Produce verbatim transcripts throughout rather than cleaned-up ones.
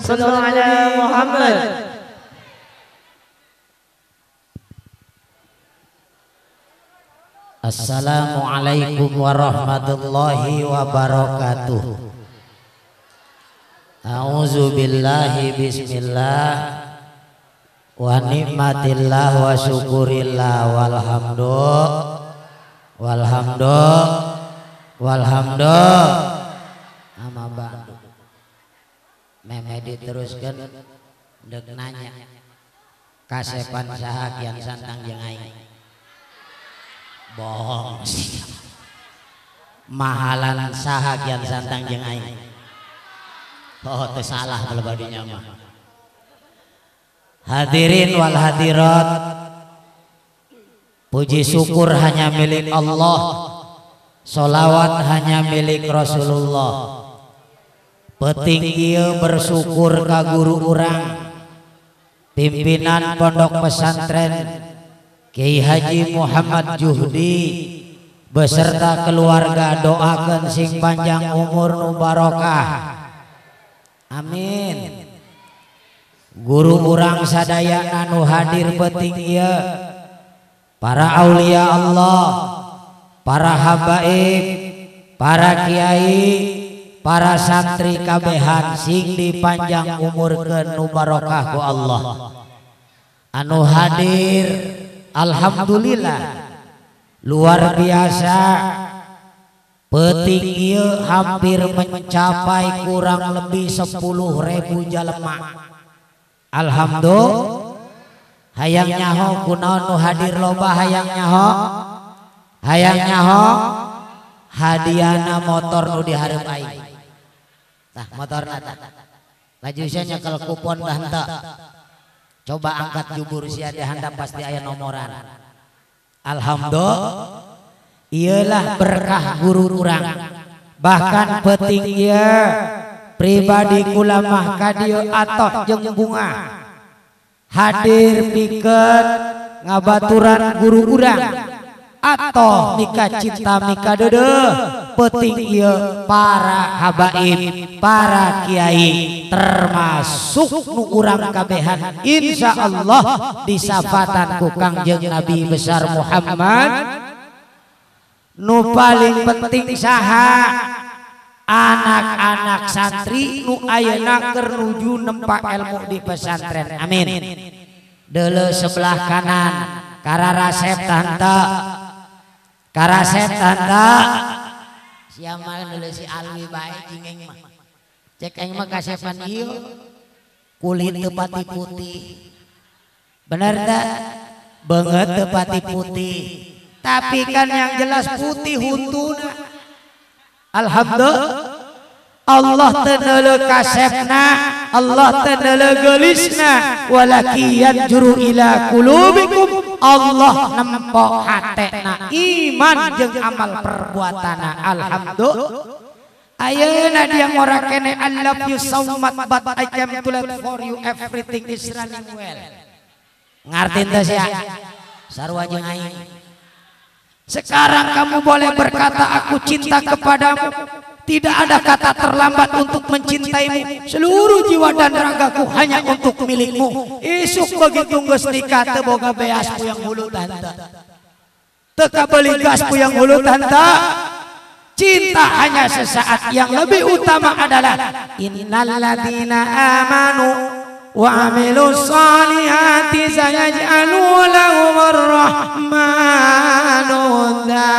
Sallu ala Muhammad. Assalamualaikum warahmatullahi wabarakatuh. A'udzu billahi bismillah wa nikmatillah wa syukurillah walhamdu walhamdu walhamdu ama ba'du. Meme diteruskan dek nanya kasepan saha kian santang jeung aing. Bohong sih. Mahalan saha kian santang jeung aing. Oh teu salah kalau badinya mah. Hadirin wal hadirat, puji syukur hanya milik Allah, sholawat hanya milik Rasulullah. Penting ieu bersyukur ka guru urang, pimpinan pondok pesantren Kiai Haji Muhammad Juhdi beserta keluarga, doakeun sing panjang umur nu barokah. Amin. Guru urang sadaya anu hadir penting ieu, para aulia Allah, para habaib, para kiai, para santri kabehan sing dipanjang umurkeun nu barokah ku Allah. Anu hadir alhamdulillah luar biasa. Peting ieu hampir mencapai kurang lebih sepuluh ribu jalema. Alhamdulillah. Hayang nyaho kunaon nu hadir loba, hayang nyaho, hayang nyaho hadiahna motor nu dihareup aing. Tah motorna tah. Laju sia nyekel kupon dah henteu. Coba angkat jubur sia di handap pasti aya nomoran. Alhamdulillah. Ialah berkah guru urang. Bahkan penting ieu pribadi kula mah ka dieu atoh jeung bunga hadir pikeun ngabaturan guru urang atoh mika cinta mika deudeuh. Penting ieu para habaib, para kiai termasuk nu urang kabehan insyaallah disafatan ku Kangjeng Nabi besar Muhammad. Nu paling penting saha anak-anak santri nu ayeuna keur nuju nempa ilmu di pesantren. Amin. Deuleu sebelah kanan kararasep tanta, karasep tanta. Sia mah deuleu si Alwi bae jingeng mah. Cek aing mah kasepan ieu kulit teu pati putih. Bener teh? Beungeut teu pati putih. Tapi kan yang jelas putih huntuna. Alhamdulillah. Allah teu neuleuh kasepna, Allah teu neuleuh geulisna, walaki yanjuru ila qulubikum. Allah nempo hatena iman jeung amal perbuatana. Alhamdulillah. Ayeuna dia ngora kene I love you so much but I came to let for you everything is running well. Ngartin teh sia? Sarua jeung aing. Sekarang kamu boleh berkata aku cinta kepadamu. Tidak ada kata terlambat untuk mencintaimu. Seluruh jiwa dan ragaku hanya untuk milikmu. Isuk begitu geus nikah teu boga beas puyang hulu tanta. Teu kabeli gas puyang hulu tanta. Cinta hanya sesaat, yang lebih utama adalah innalladzina amanu wa amilus solihati sayaj'alu lahumur rahmanu wudda.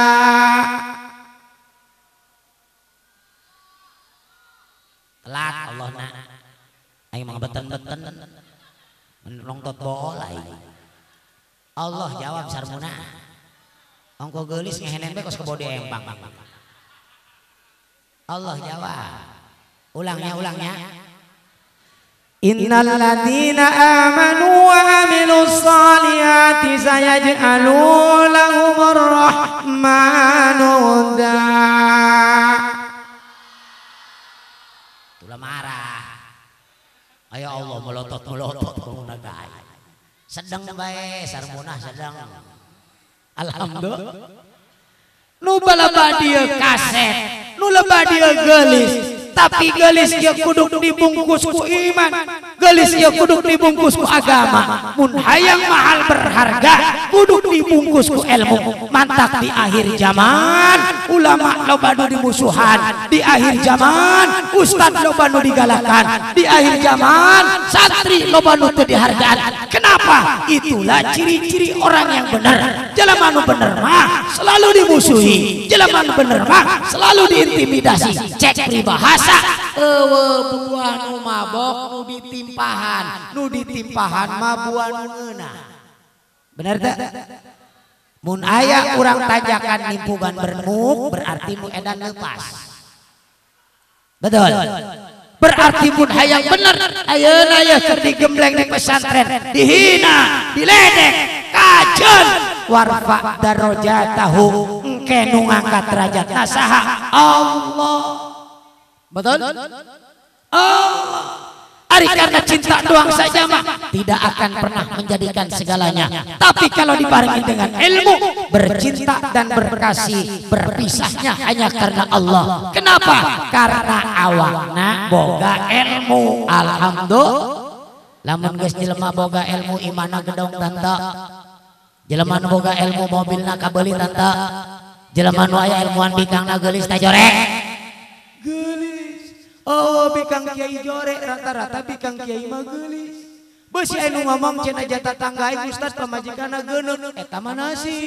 Telat Allah na aing mah beten-beten menongtot bola aing. Allah jawab sarmuna ongko geulis ngehenen be kos kebode empang. Allah jawab. Ulangnya ulangnya innal ladzina amanu wa amilus solihati sayaj'alu lahumur rahmanu wudda. Tulah marah. Ayo Allah melotot melotot kumuna gae. Sedang bae sarmunah sedang. Alhamdulillah. Nu balaba dieu kaset, nu lebah dieu geulis. tapi gelis ya kudu dibungkus ku iman, gelis ya kudu dibungkus ku agama. Mun hayang mahal berharga kudu dibungkus ku ilmu. Mantak di akhir zaman ulama loba nu dimusuhan, di akhir zaman ustad loba nu digalakan, di akhir zaman santri loba nu teu dihargaan. Kenapa? Itulah ciri-ciri orang yang benar. Jelema nu bener mah selalu dimusuhi, jelema nu bener mah selalu diintimidasi. Cek pribahasa eueuh buah nu mabok nu ditimpahan, nu ditimpahan mah buah nu ngeunah. Bener teh? Mun aya urang tanjakan nimpugan bermuk berarti mu edan lepas. Betul. Berarti mun hayang bener ayeuna ya keur digembleng di pesantren, dihina, diledek, kajen, warfa darajatahu, engke nu ngangkat derajatna saha? Allah. Betul? Allah. Ari karena cinta doang saja mah tidak akan pernah menjadikan segalanya. Tapi kalau dibarengi dengan ilmu, bercinta dan berkasih, berpisahnya hanya karena Allah. Kenapa? Karena awakna boga ilmu. Alhamdulillah. Lamun geus jelema boga ilmu imana gedong tanta. Jelema nu boga ilmu mobilna kabeuli tanta. Jelema nu aya ilmuan bikangna geulis teh jorek. Oh bikang kiai jorek rata-rata bikang kiai mah geulis. Beusi anu ngomong cenah jatah tangga aing ustaz pamajikanna geuneuk eta mah nasib.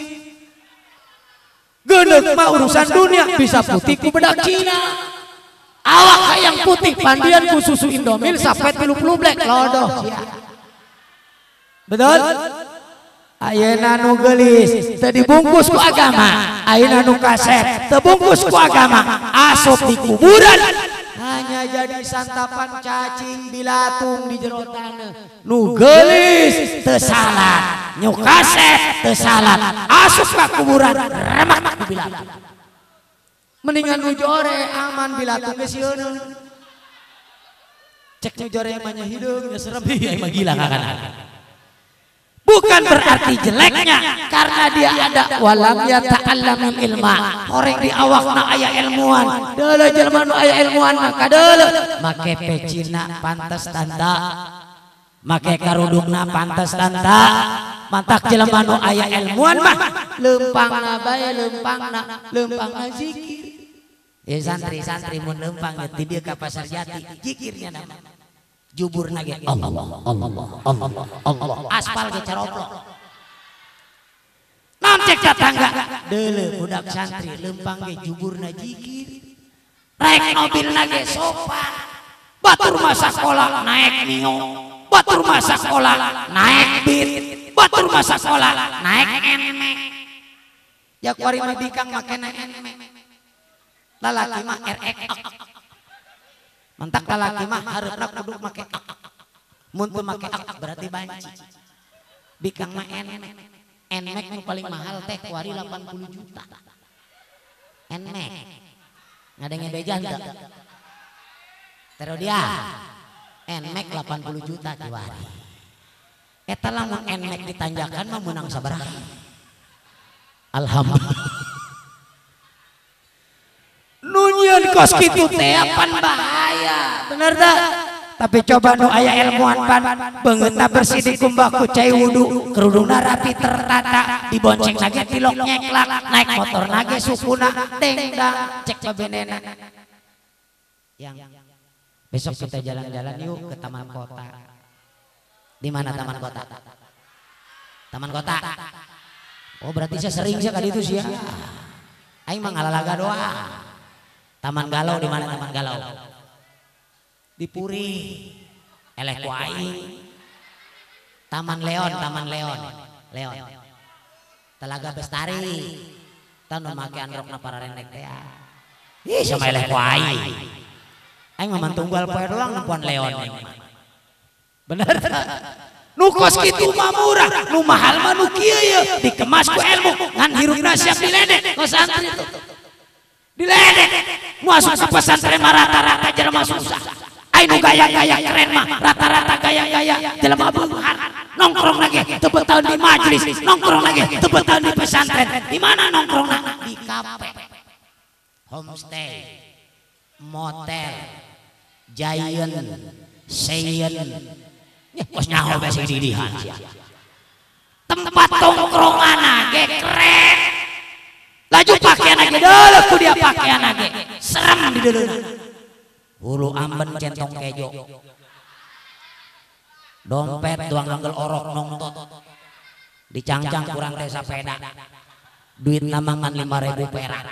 Geuneuk mah urusan dunia bisa putih ku bedak Cina. Awak hayang putih pandian ku susu Indomil sapet tilu puluh blek lodoh sia. Betul? Ayeuna nu geulis teu dibungkus ku agama, ayeuna nu kaset teu bungkus ku agama, asup di kuburan hanya jadi santapan cacing bilatung di jero taneuh. Nu geulis teu salat, nu kaset teu salat, asup ka kuburan remak ku bilatung. Mendingan nu jore aman bilatung geus sieun. Cek nu jore mah nya hideung geus serem ieu mah gila kakana. Bukan berarti jeleknya karena dia ada walam yata'allamul ilma. Horeng di awakna aya ilmuan. Deuleuh jelema nu aya ilmuan mah kadeuleuh. Make pecina pantes tanta. Make karudungna pantes tanta. Mantak jelema nu aya ilmuan mah leumpangna bae leumpangna leumpangna zikir. Ya santri-santri mun leumpang ti dieu ka pasar jati zikirnya nama. Jubur nage Allah Allah Allah Allah aspal ge caroplok. Naon cek tetangga deuleuh budak santri leumpang ge juburna zikir. Rek mobil nage sopan. Batur masa sekolah naik mio. Batur masa sekolah naik beat. Batur masa sekolah naik emek. Ya kuari mah bikang make naik emek. Lalaki mah R X. Mantak lalaki mah hareup kudu make ak. Mun teu make ak berarti banci. Bikang mah enek. Enek nu paling mahal teh kuari delapan puluh juta. Enek. Ngadenge bejan teu? Tero dia. Enek delapan puluh juta kuari. Eta lamun enek ditanjakan mah meunang sabaraha? Alhamdulillah. Nunyeun kos kitu teh pan bahaya, bener tak? Tapi coba nu aya ilmuan pan beungeutna bersih dikumbah ku cai wudu, kerudungna rapi tertata, dibonceng lagi tilok nyeklak, naik motor nage sukuna dengdang, cek babenena. Yang besok kita jalan-jalan yuk ke taman kota. Di mana taman kota? Taman kota. Oh berarti saya sering sih kali itu sih ya. Aing mah ngalalaga doang. Taman Galau di mana Taman Galau? Di Puri. Eleh ku aing. Taman Leon, Taman Leon. Leon. Telaga Bestari. Tanu make androkna para renek teh. Ih sama eleh ku aing. Aing mah tunggal poe doang nempuan Leon. Bener. Nu kos kitu mah murah, nu mahal mah nu kieu ye, dikemas ku ilmu, ngan hirupna siap diledek ku santri itu. Diledek. Masuk ke pesantren mah rata-rata jelema susah. Ai nu gaya-gaya keren mah rata-rata gaya-gaya jelema beunghar. Nongkrong lagi teu betah di majelis, nongkrong lagi teu betah di pesantren. Di mana nongkrongna? Di kafe. Homestay. motel, Giant, Seyen, bos nyaho besi dilihan sih. Tempat tongkrongan age keren. Laju pakaian age dulu ku dia pakaian age serem di dulu. Ulu amben centong kejo. Dompet tuang anggel orok nongtot. Dicangcang kurang teh sepeda. Duit namangan lima ribu perak.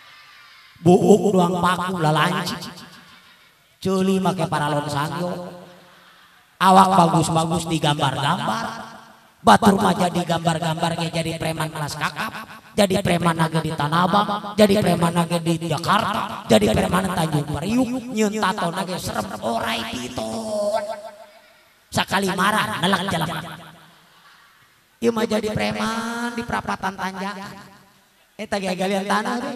Buuk doang paku lalanci. Culi make paralon sangyo. Awak bagus-bagus digambar-gambar. Batur mah jadi gambar-gambar jadi preman kelas kakap, jadi preman lagi di Tanah Abang, jadi preman lagi di Jakarta, jadi preman Tanjung Priuk, nyeun tato lagi serem orai piton. Sakali marah nelak jalan. Ieu mah jadi preman di perapatan Tanjakan. Eta ge galian tanah teh.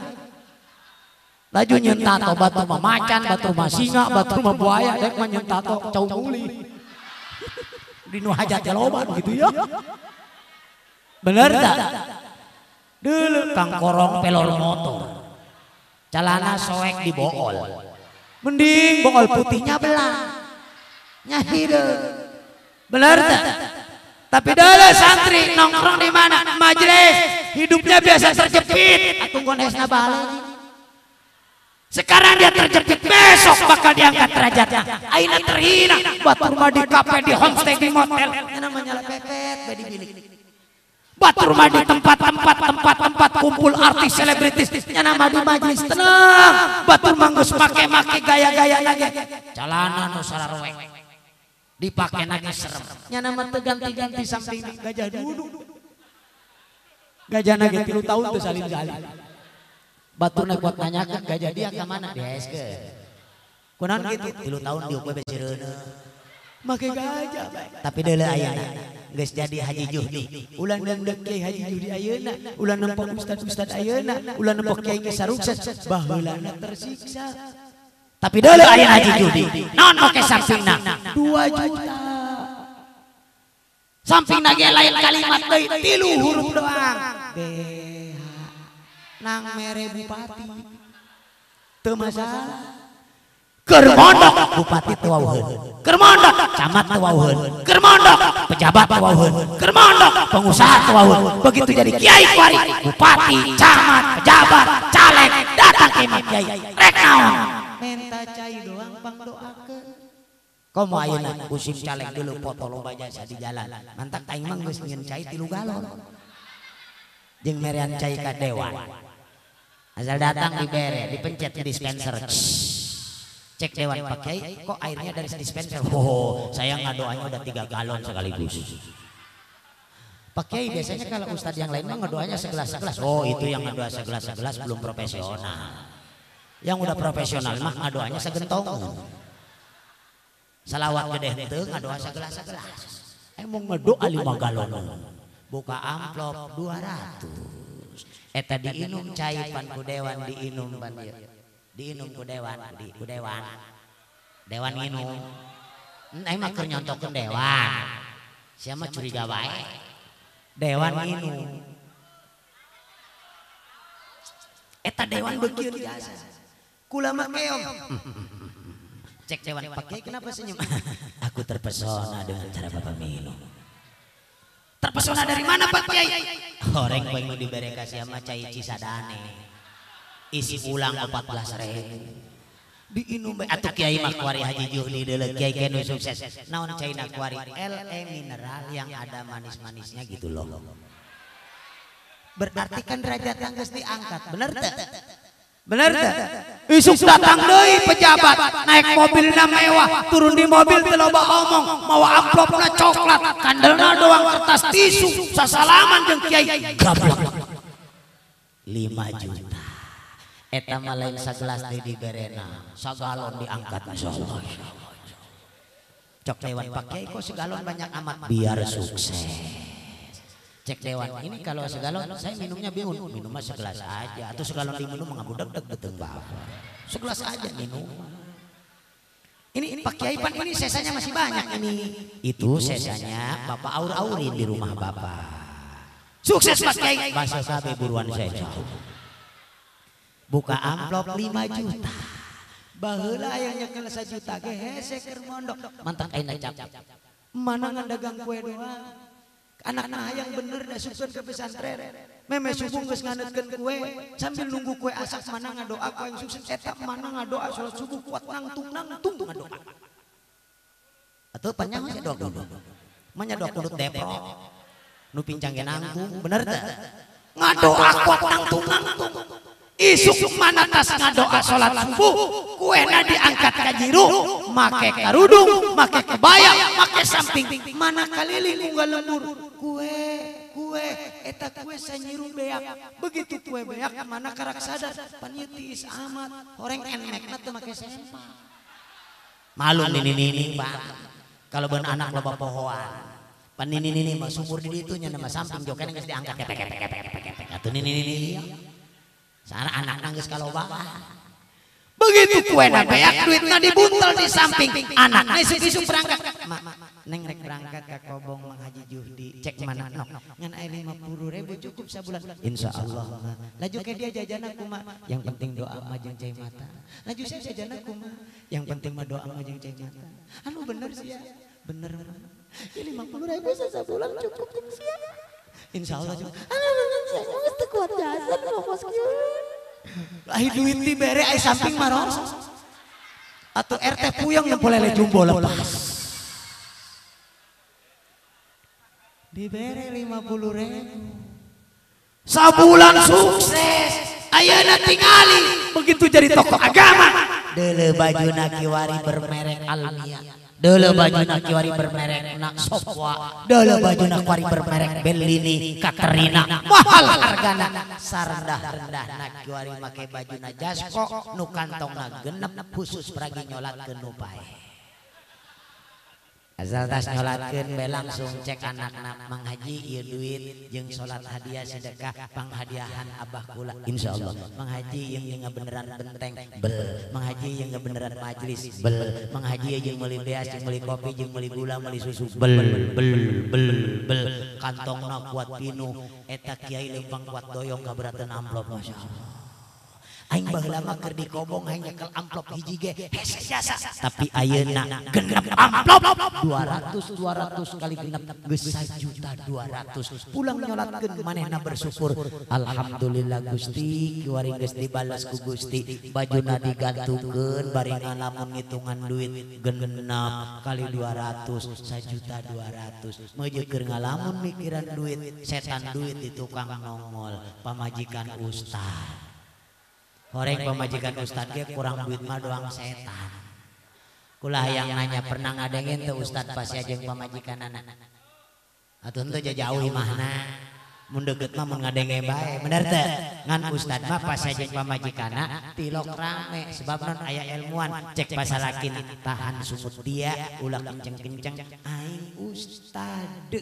Laju nyeun tato batu mah macan, batu mah singa, batu mah buaya, dek mah nyeun tato cau muli. Di nu hajat jaloban gitu ya. Bener tak? Dulu kang korong pelor motor. Celana soek di bool. Mending bool putihnya belang. Nyahi deh. Bener tak? Tapi dulu santri nongkrong di mana? Majelis. Hidupnya biasa terjepit. Atau konesna balik. Sekarang dia terjepit, besok bakal diangkat derajatnya. Aina terhina, batur mah di kafe, di homestay, di motel. Yang namanya lepepet, bedi bilik. Batur mah di tempat-tempat, tempat-tempat kumpul artis, selebritis. Yang nama di majelis tenang. Batur manggus make-make gaya-gaya lagi. Celana nu sararwek. Dipake lagi serem. Yang nama teganti-ganti samping gajah duduk. Gajah nage tilu tahun tuh salin-salin. Batur nak buat nanya kan gak jadi ke mana? D S K. Kunaon gitu? Tilu tahun diuk we besireuna. Make gajah bae. Tapi deuleu ayeuna geus jadi Haji Juhdi. Ulah nendek Kiai Haji Juhdi ayeuna, ulah nempok ustad-ustad ayeuna, ulah nempok Kiai geus sarukses, baheulana tersiksa. Tapi deuleu ayeuna Haji Juhdi. Naon make sampingna? dua juta. Sampingna ge lain kalimat deui, tilu huruf doang. B Nang mere bupati teu masalah. Keur mondok bupati teu wauheun, keur mondok camat teu wauheun, keur mondok pejabat teu wauheun, keur mondok pengusaha teu wauheun. Begitu jadi kiai kuari, bupati, camat, pejabat, caleg datang ke imam kiai. Rek naon? Minta cai doang pang doakeun. Komo ayeuna musim caleg dulu foto lomba jasa di jalan. Mantak aing mah geus ngieun cai tilu galon. Jeung merean cai ka dewan. Asal datang dibere, dipencet ke dispenser. Cek dewan pakai, kok airnya dari dispenser? Oh, saya nggak doanya udah tiga galon sekaligus. Pakai biasanya kalau ustadz yang lain mah ngedoanya segelas segelas. Oh, itu yang ngedoa segelas segelas belum profesional. Yang udah profesional mah ngedoanya segentong. Salawat gede henteu ngedoa segelas segelas. Emang ngedoa lima galon. Buka amplop dua ratus. Eta diinum cai pan ku dewan diinum pan ieu. Diinum ku dewan di ku dewan. Dewan nginum. Aing mah keur nyontokeun dewan. Sia mah curiga wae. Dewan nginum. Eta dewan beukeun biasa. Kula mah keong. Cek dewan pakai kenapa senyum? Aku terpesona dengan cara Bapak minum. Terpesona dari mana Pak Kiai? Horeng poe nu dibere ka sia mah cai Cisadane. Isi ulang empat belas ribu. Diinum bae atuh Kiai mah kuari Haji Juhdi deuleu Kiai kiai nu sukses. Naon caina kuari L E mineral yang ada manis-manisnya gitu loh. Berarti kan derajatna geus diangkat, bener teh? Bener teh? Isuk datang deui pejabat naik mobilna mewah, turun di mobil teu loba omong, mawa amplopna coklat, kandelna doang kertas tisu, sasalaman jeung Kiai. Gablak. lima juta. Eta mah lain sagelas deui diberena, sagalon diangkat insyaallah. Cok dewan Pak Kiai kok segalon banyak amat biar sukses. Cek dewan ini kalau segalon saya minumnya bingung, minum mah segelas aja atau segalon diminum mengabudak deg beteng bapak. Segelas aja minum. Ini Pak Kiai pan ini sesanya masih banyak ini. Itu sesanya Bapak aur-aurin di rumah Bapak. Sukses Pak Kiai. Bahasa sabe buruan saya jauh. Buka amplop lima juta. baheula aya nyekel sajuta ge hese keur mondok mantak ayeuna cap mana ngadagang kue doang anakna hayang bener da sukeun ke pesantren meme subuh geus nganetkeun kue sambil nunggu kue asak mana ngadoa kue yang sukses eta mana ngadoa salat subuh kuat nangtung nangtung ngadoa atuh panjang we doa dulu mah nyadoa kudu deprok nu pincang ge nangtung bener teh ngadoa kuat nangtung nangtung isuk mana tas ngadoa salat subuh kuena diangkat ka jiru make karudung make kebaya make samping mana kaliling unggal lembur kue kue eta kue sanyiru beak begitu kue beak mana karak sadar pan ieu tiis amat horeng enmekna teu make sempak malu nini-nini Bang kalau beun anak loba pohoan pan nini-nini mah sumur di ditu nya nama samping jokan geus diangkat kepek-kepek atuh nini-nini sana anak nangis kalau bapak begitu kuena beak duitna dibuntel di samping anak isuk-isuk berangkat mak neng rek berangkat ka Kobong Mang Haji Juhdi cek mana nok ngan aya lima puluh ribu cukup sabulan insyaallah mah laju ke dia jajanan kumaha yang penting doa mah jeung cai mata laju saya jajanan kumaha yang penting mah doa mah jeung cai mata anu bener sih ya bener ya lima puluh ribu sabulan cukup jeung sia insyaallah cukup anu bener sia geus teu kuat jajan pokos kieu lahi duit dibere ai samping maros atuh R T puyeng nu polele jumbo lepas dibere lima puluh ribu sabulan sukses ayeuna tingali begitu jadi tokoh agama deuleu bajuna kiwari bermerek Almia deuleu bajuna kiwari bermerek Nak Sofwa deuleu bajuna kiwari bermerek Bellini Katerina mahal hargana sarendah-rendah nak kiwari make bajuna Jasko nu kantongna genep khusus peragi nyolatkeun nu pae asal tas nyolatkeun be langsung cek anakna Mang Haji ieu duit jeung salat hadiah sedekah panghadiahan abah kula insyaallah Mang Haji yang jeung beneran benteng bel Mang Haji yang beneran majlis bel Mang Haji jeung meuli beas jeung meuli kopi jeung meuli gula meuli susu bel bel bel bel kantongna kuat pinu eta kiai lempang kuat doyong kaberateun amplop masyaallah aing baheula mah keur di Kobong aing nyekel amplop hiji ge hese jasa tapi ayeuna genep amplop dua ratus dua ratus kali genep geus sajuta dua ratus pulang nyolatkeun manehna bersyukur alhamdulillah Gusti kiwari geus dibales ku Gusti bajuna digantungkeun bari ngalamun ngitungan duit genep kali dua ratus sajuta dua ratus meuje keur ngalamun mikiran duit setan duit di tukang nongol pamajikan ustaz horeng pemajikan Ustad ge kurang duit mah doang setan. Kulah yang nanya pernah ngadengin teu Ustad pas jeung pamajikanana. Atuh teu jauh imahna. Mun deukeut mah mun ngadenge bae, bener teu? Ngan Ustad mah pas jeung pamajikanna tilok rame sebab non aya ilmuan cek pasalakin tahan sumut dia ulah kenceng-kenceng aing Ustad.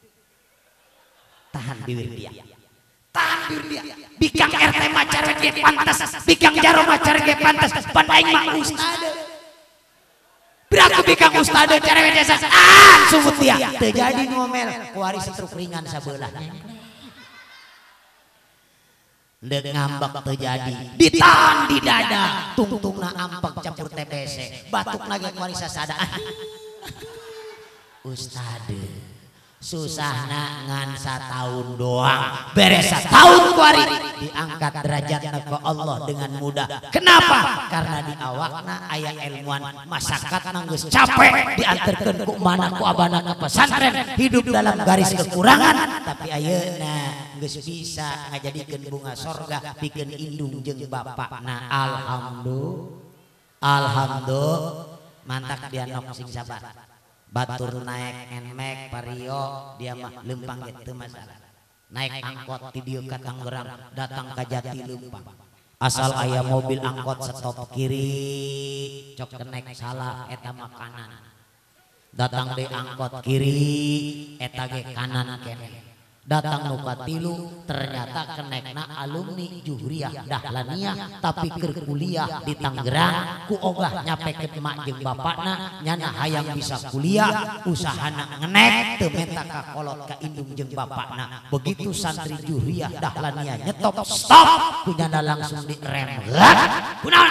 Tahan bibir dia. Tahan diri dia bikang R T macar ge pantas bikang jaro macar ge pantas pan aing mah ustade biraku bikang ustade carewe desa ah sumut dia teu jadi ngomel kuari stroke ringan sabelah deuk ngambek teu jadi ditahan di dada tungtungna ampek campur T B C batukna ge kuari sasada ustade susahna ngan sataun doang beres sataun kuari diangkat derajatna ke Allah dengan mudah kenapa karena di awakna aya ilmuan masyarakat geus capek diantarkeun ku mana ku abana ke pesantren hidup dalam garis kekurangan tapi ayeuna geus bisa ngajadikeun bunga sorga pikeun indung jeung bapakna alhamdulillah alhamdulillah mantak dia nok sing sabar batur naik enmek pario dia mah lempang gitu masalah naik angkot di dieu ka Tangerang datang ka Jati lempang asal aya mobil angkot stop kiri cok kenek salah eta mah kanan datang di angkot kiri eta ge kanan kene datang nu katilu ternyata kenekna alumni Juhriah Dahlaniyah tapi keur kuliah di Tangerang ku ogah nyapekeun mak jeung bapakna nyana hayang bisa kuliah usahana ngenek teu menta ka kolot ka indung jeung bapakna begitu santri Juhriah Dahlaniyah nyetop stop ku nyana langsung direm kunaon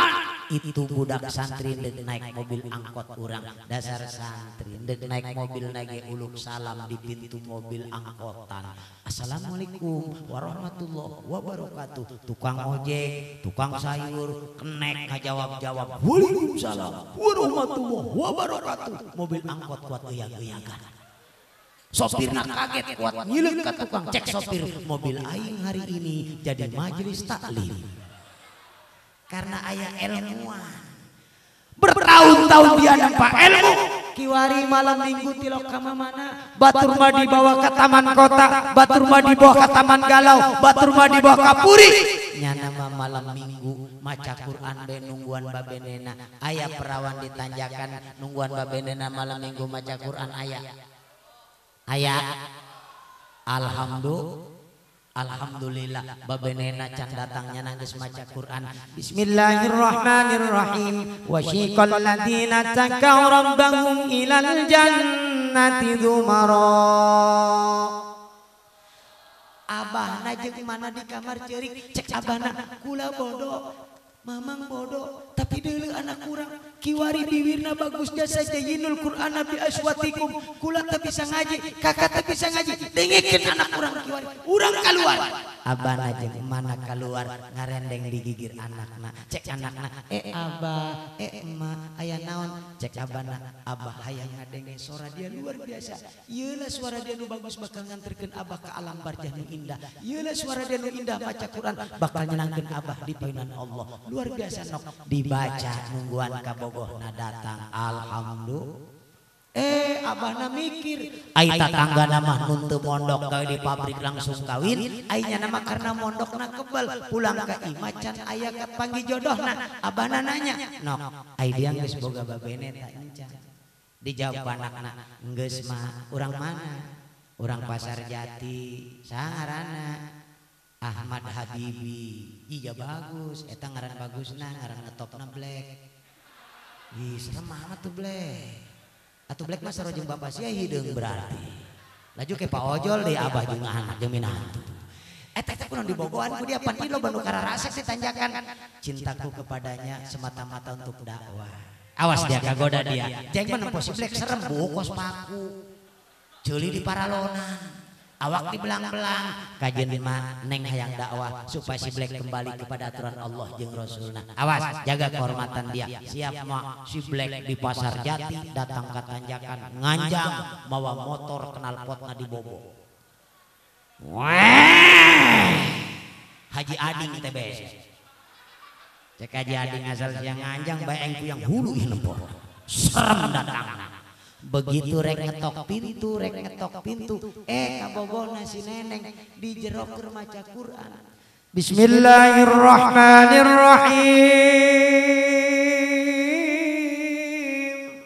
itu budak santri dek naik mobil angkot urang dasar santri dek naik mobil nage uluk salam di pintu mobil angkotan. Assalamualaikum warahmatullahi wabarakatuh. Tukang ojek, tukang sayur, kenek ngajawab-jawab waalaikumsalam warahmatullahi wabarakatuh. Mobil angkot kuat goyang-goyangan. Sopirna kaget kuat nyileuk ka tukang, cek sopir mobil aing hari ini jadi majelis taklim. Karena ayah ilmuwan bertahun-tahun dia nampak ilmu. Kiwari malam minggu tilok kama mana, batur mah dibawa ke taman kota, batur mah dibawa ke taman galau, batur mah dibawa ke puri. Nya nama malam minggu maca Quran be nungguan babenena. Ayah perawan ditanjakan nungguan babenena malam minggu maca Quran ayah. Ayah alhamdulillah. Alhamdulillah babenena can datangnya nangis maca Quran. Bismillahirrahmanirrahim. Wasiqal ladzina taqaw rabbahum ilal jannati dzumara. Abahna jeung mana di kamar ceurik cek abahna kula bodoh mamang bodoh tapi deuleu anak kurang kiwari bibirna bagus jasa jayinul Qur'an bi aswatikum kula teu bisa ngaji kakak teu bisa ngaji dengikeun anak kurang kiwari urang kaluar abana jeung mana kaluar ngarendeng digigir anakna cek anakna eh abah eh emak aya naon cek abana abah hayang ngadenge suara dia luar biasa ieu lah suara dia nu bagus bakal nganterkeun abah ka alam barjah nu indah ieu lah suara dia nu indah maca Quran bakal nyenangkeun abah di peunan Allah luar biasa nok dibaca nungguan kabogohna datang alhamdulillah. Eh abahna mikir ai tatanggana mah nun teu mondok gawe di pabrik langsung kawin ainya nama karena mondokna kebal pulang ka imah can aya ka panggih jodohna abahna nanya nok ai dia geus boga babene ta encan dijawab anakna geus mah urang mana urang Pasar Jati sangarana Ahmad Habibi. Iya bagus eta ngaran bagusna ngaran ngetopna Black. Ih serem amat tuh Black. Atuh Black mah sarojeng bapak sia hideung berarti. Laju ke Pak Ojol deh abah jeung anak jeung minantu. Eta teh kunaon dibogohan ku dia pan ilo banu kararasek ditanjakan. Cintaku kepadanya semata-mata untuk dakwah. Awas dia kagoda dia. Jeng mah nempo si Black serem bokos paku. Ceuli di paralonan. Awak dibelang-belang kajian mah neng hayang dakwah supaya si Black kembali kepada aturan Allah jeung Rasulna. Awas jaga kehormatan dia. Siap mah si Black di Pasar Jati datang ke tanjakan nganjang mawa motor knalpotna dibobo. Wah Haji Ading teh bees. Cek Haji Ading asal siang nganjang bae engku yang hulu ieu nempo. Serem datang. Begitu rek ngetok pintu, rek ngetok pintu, eh kabogona si neneng dijerok keur maca Quran. Bismillahirrahmanirrahim.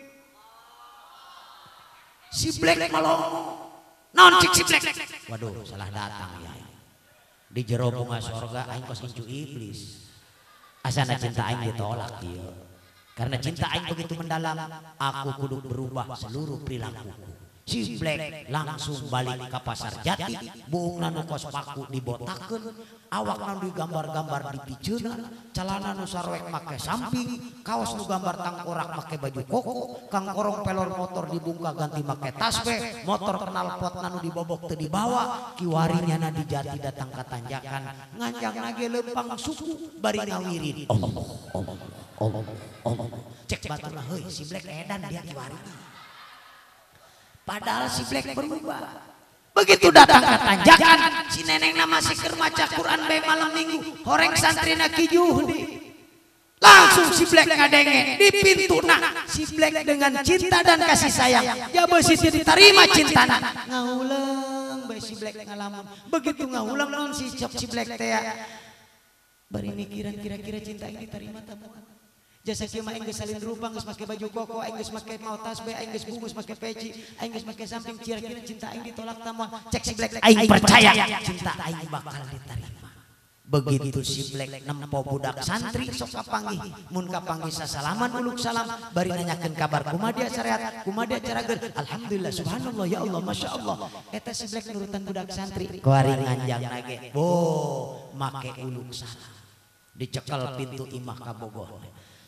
Si Black malongo. Naon cik si Black? Waduh, salah datang ya. Di jero bunga sorga aing kos incu iblis. Asana cinta aing ditolak ieu. Karena cinta aing begitu mendalam, aku kudu berubah seluruh perilakuku. Si Black langsung balik ke Pasar Jati, buungna nu kos paku dibotakeun, awakna nu digambar-gambar dipiceuna, calana nu sarwek make samping, kaos nu gambar tangkorak make baju koko, kang korong pelor motor dibungka ganti make tasbih, motor knalpotna nu dibobok teu dibawa, kiwarinya na di Jati datang ka tanjakan, nganjang nage leumpang suku bari ngawirin. Allah, Allah, Allah, Allah. Cek baturna heuy si Black edan dia kiwari. Padahal si Black berubah. Begitu datang ke tanjakan, si neneng nama si keur maca Quran bae malam minggu, horeng santrina kijuh di. Langsung si Black ngadenge di pintuna. Si Black dengan cinta dan kasih sayang, ya beusi diterima cintana. Ngauleung bae si Black ngalamun. Begitu ngauleung naon si cok si Black teh bari mikiran kira-kira cinta ini diterima ta moal. Jasa kieu mah aing geus salin rupa, geus make baju koko, aing geus make mau tasbih, aing geus bungkus make peci, aing geus make samping, kira-kira cinta aing ditolak tah moal. Cek si Black aing percaya cinta aing bakal diterima. Begitu si Black nempo budak santri sok kapanggih, mun kapanggih sasalaman uluk salam, bari nanyakeun kabar kumaha dia syariat, kumaha dia carageun. Alhamdulillah subhanallah ya Allah masya Allah. Eta si Black nurutan budak santri. Kuari nganjang nage, bo make uluk salam. Dicekel pintu imah kabogoh.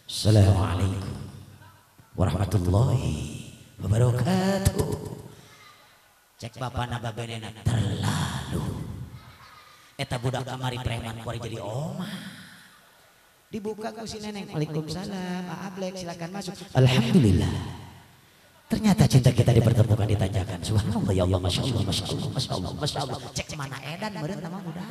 Assalamualaikum warahmatullahi wabarakatuh. Cek bapak naba benena terlalu. Eta budak kamari preman kuari jadi oma. Dibuka ku si neneng. Waalaikumsalam. Ablek silakan masuk. Alhamdulillah. Ternyata cinta kita dipertemukan di Tanjakan. Subhanallah ya Allah, masya Allah, masya Allah, masya Allah, masya Allah. Cek mana edan meureun nama budak.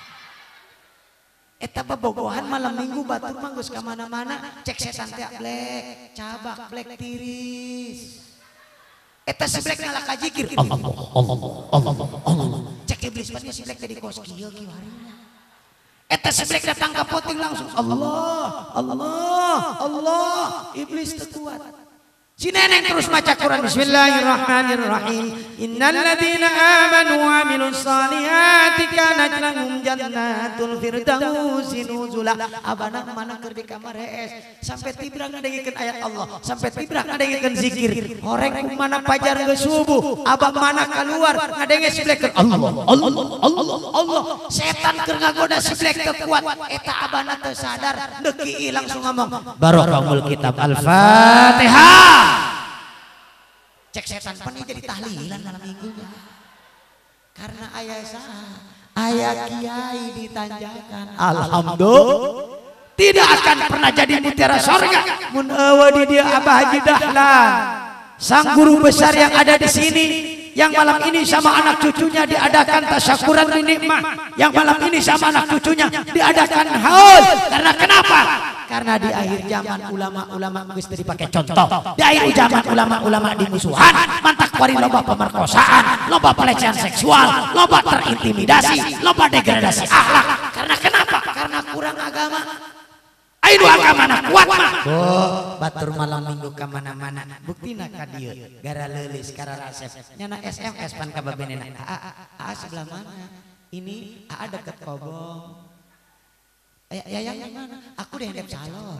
Eta bobogohan malam minggu batur manggus ka mana-mana. Cek setan teh blek, cabak blek tiris. Eta si blek ngalak kajikir. Allah, Allah, Allah, Allah. Cek iblis pan si blek teh di kos kieu kiwarinya. Eta si blek datang ka poting langsung. Allah, Allah, Allah. Iblis teu kuat. Si neneng terus maca Quran. Bismillahirrahmanirrahim. Innal ladzina amanu wa amilus solihati kanat lahum jannatul firdausi nuzula. Abana mana keur di kamar hees sampai tibrang ngadengikeun ayat Allah, sampai tibrang ngadengikeun zikir. Horeng kumana pajar geus subuh, abah mana keluar ngadenge si blek Allah, Allah, Allah, Allah. Setan keur ngagoda si blek teu kuat. Eta abana teu sadar, deki langsung ngomong barokahul kitab Al-Fatihah. Cek setan pani jadi tahlilan malam minggunya. Karena ayah sah, ayah kiai di Tanjakan. Alhamdulillah tidak akan pernah jadi mutiara sorga. Mun eueuh di dia Abah Haji Dahlan, sang guru besar yang ada di sini, yang malam ini sama anak cucunya diadakan tasyakuran nikmah, yang malam ini sama anak cucunya diadakan haul. Karena kenapa? Karena di akhir zaman ulama-ulama geus teu dipake contoh. Di akhir zaman ulama-ulama dimusuhan, mantak kuari loba pemerkosaan, loba pelecehan seksual, loba terintimidasi, loba degradasi akhlak. Karena kenapa? Karena kurang agama. Ayo agama na kuat mah. Oh, batur malam minggu ka mana-mana. Buktina ka dieu, gara leulis kara rasep. Nyana S M S pan ka babenena. Aa sebelah mana? Ini Aa deket Kobong. Ya yang mana? Aku udah handap salon.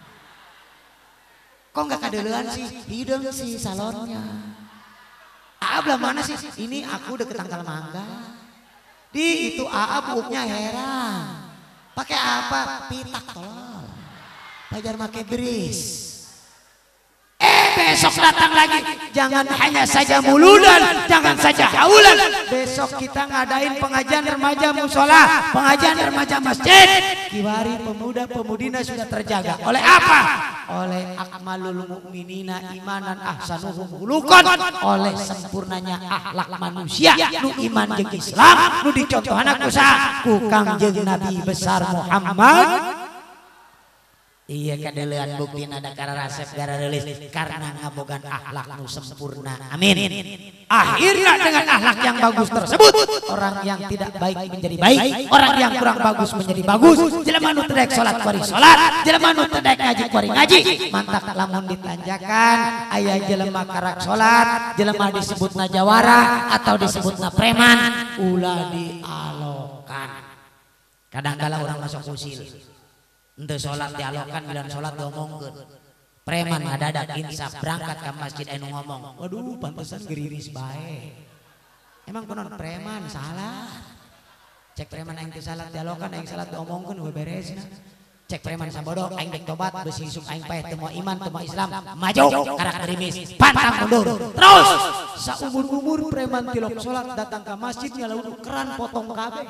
Kok nggak kadeulean sih? Hidung sih salonnya. Aa belah mana sih? Ini aku deket Tangkal Mangga. Di itu Aa buuknya heran. Pakai apa? Pitak tolol. Pajar make beris. Eh besok datang lagi. Jangan hanya saja muludan, jangan saja haulan. Besok kita ngadain pengajian remaja musola, pengajian remaja masjid. Kiwari pemuda pemudina sudah terjaga. Oleh apa? Oleh akmalul mu'minina imanan ahsanuhum khuluqan. Oleh sempurnanya akhlak manusia nu iman jeung Islam nu dicontohan ku saha? Ku Kangjeng Nabi besar Muhammad. Iya kadeulean buktina ada kara rasep gara leulis karena ngabogan akhlak nu sempurna. Amin. Akhirnya dengan akhlak yang bagus tersebut orang yang tidak baik menjadi baik, orang yang kurang bagus menjadi bagus. Jelema nu teu daek salat kuari salat, jelema nu teu daek ngaji kuari ngaji. Mantak lamun ditanjakan aya jelema karak salat, jelema disebutna jawara atau disebutna preman, ulah dialokan. Kadang-kala orang masuk usil. Ente sholat dialokan, bilang sholat diomongkeun. Preman ngadadak insaf berangkat ke masjid anu ngomong. Waduh, pantesan geriris bae. Emang kunaon preman salah. Cek preman aing teu salat dialokan, aing salat diomongkeun we beresna. Cek preman sabodo aing dek tobat beusi isuk aing paeh teu moal iman, teu moal Islam. Maju karak gerimis, pantang mundur. Terus saumur-umur preman tilok sholat datang ke masjid nyalauduk keran potong kabeh.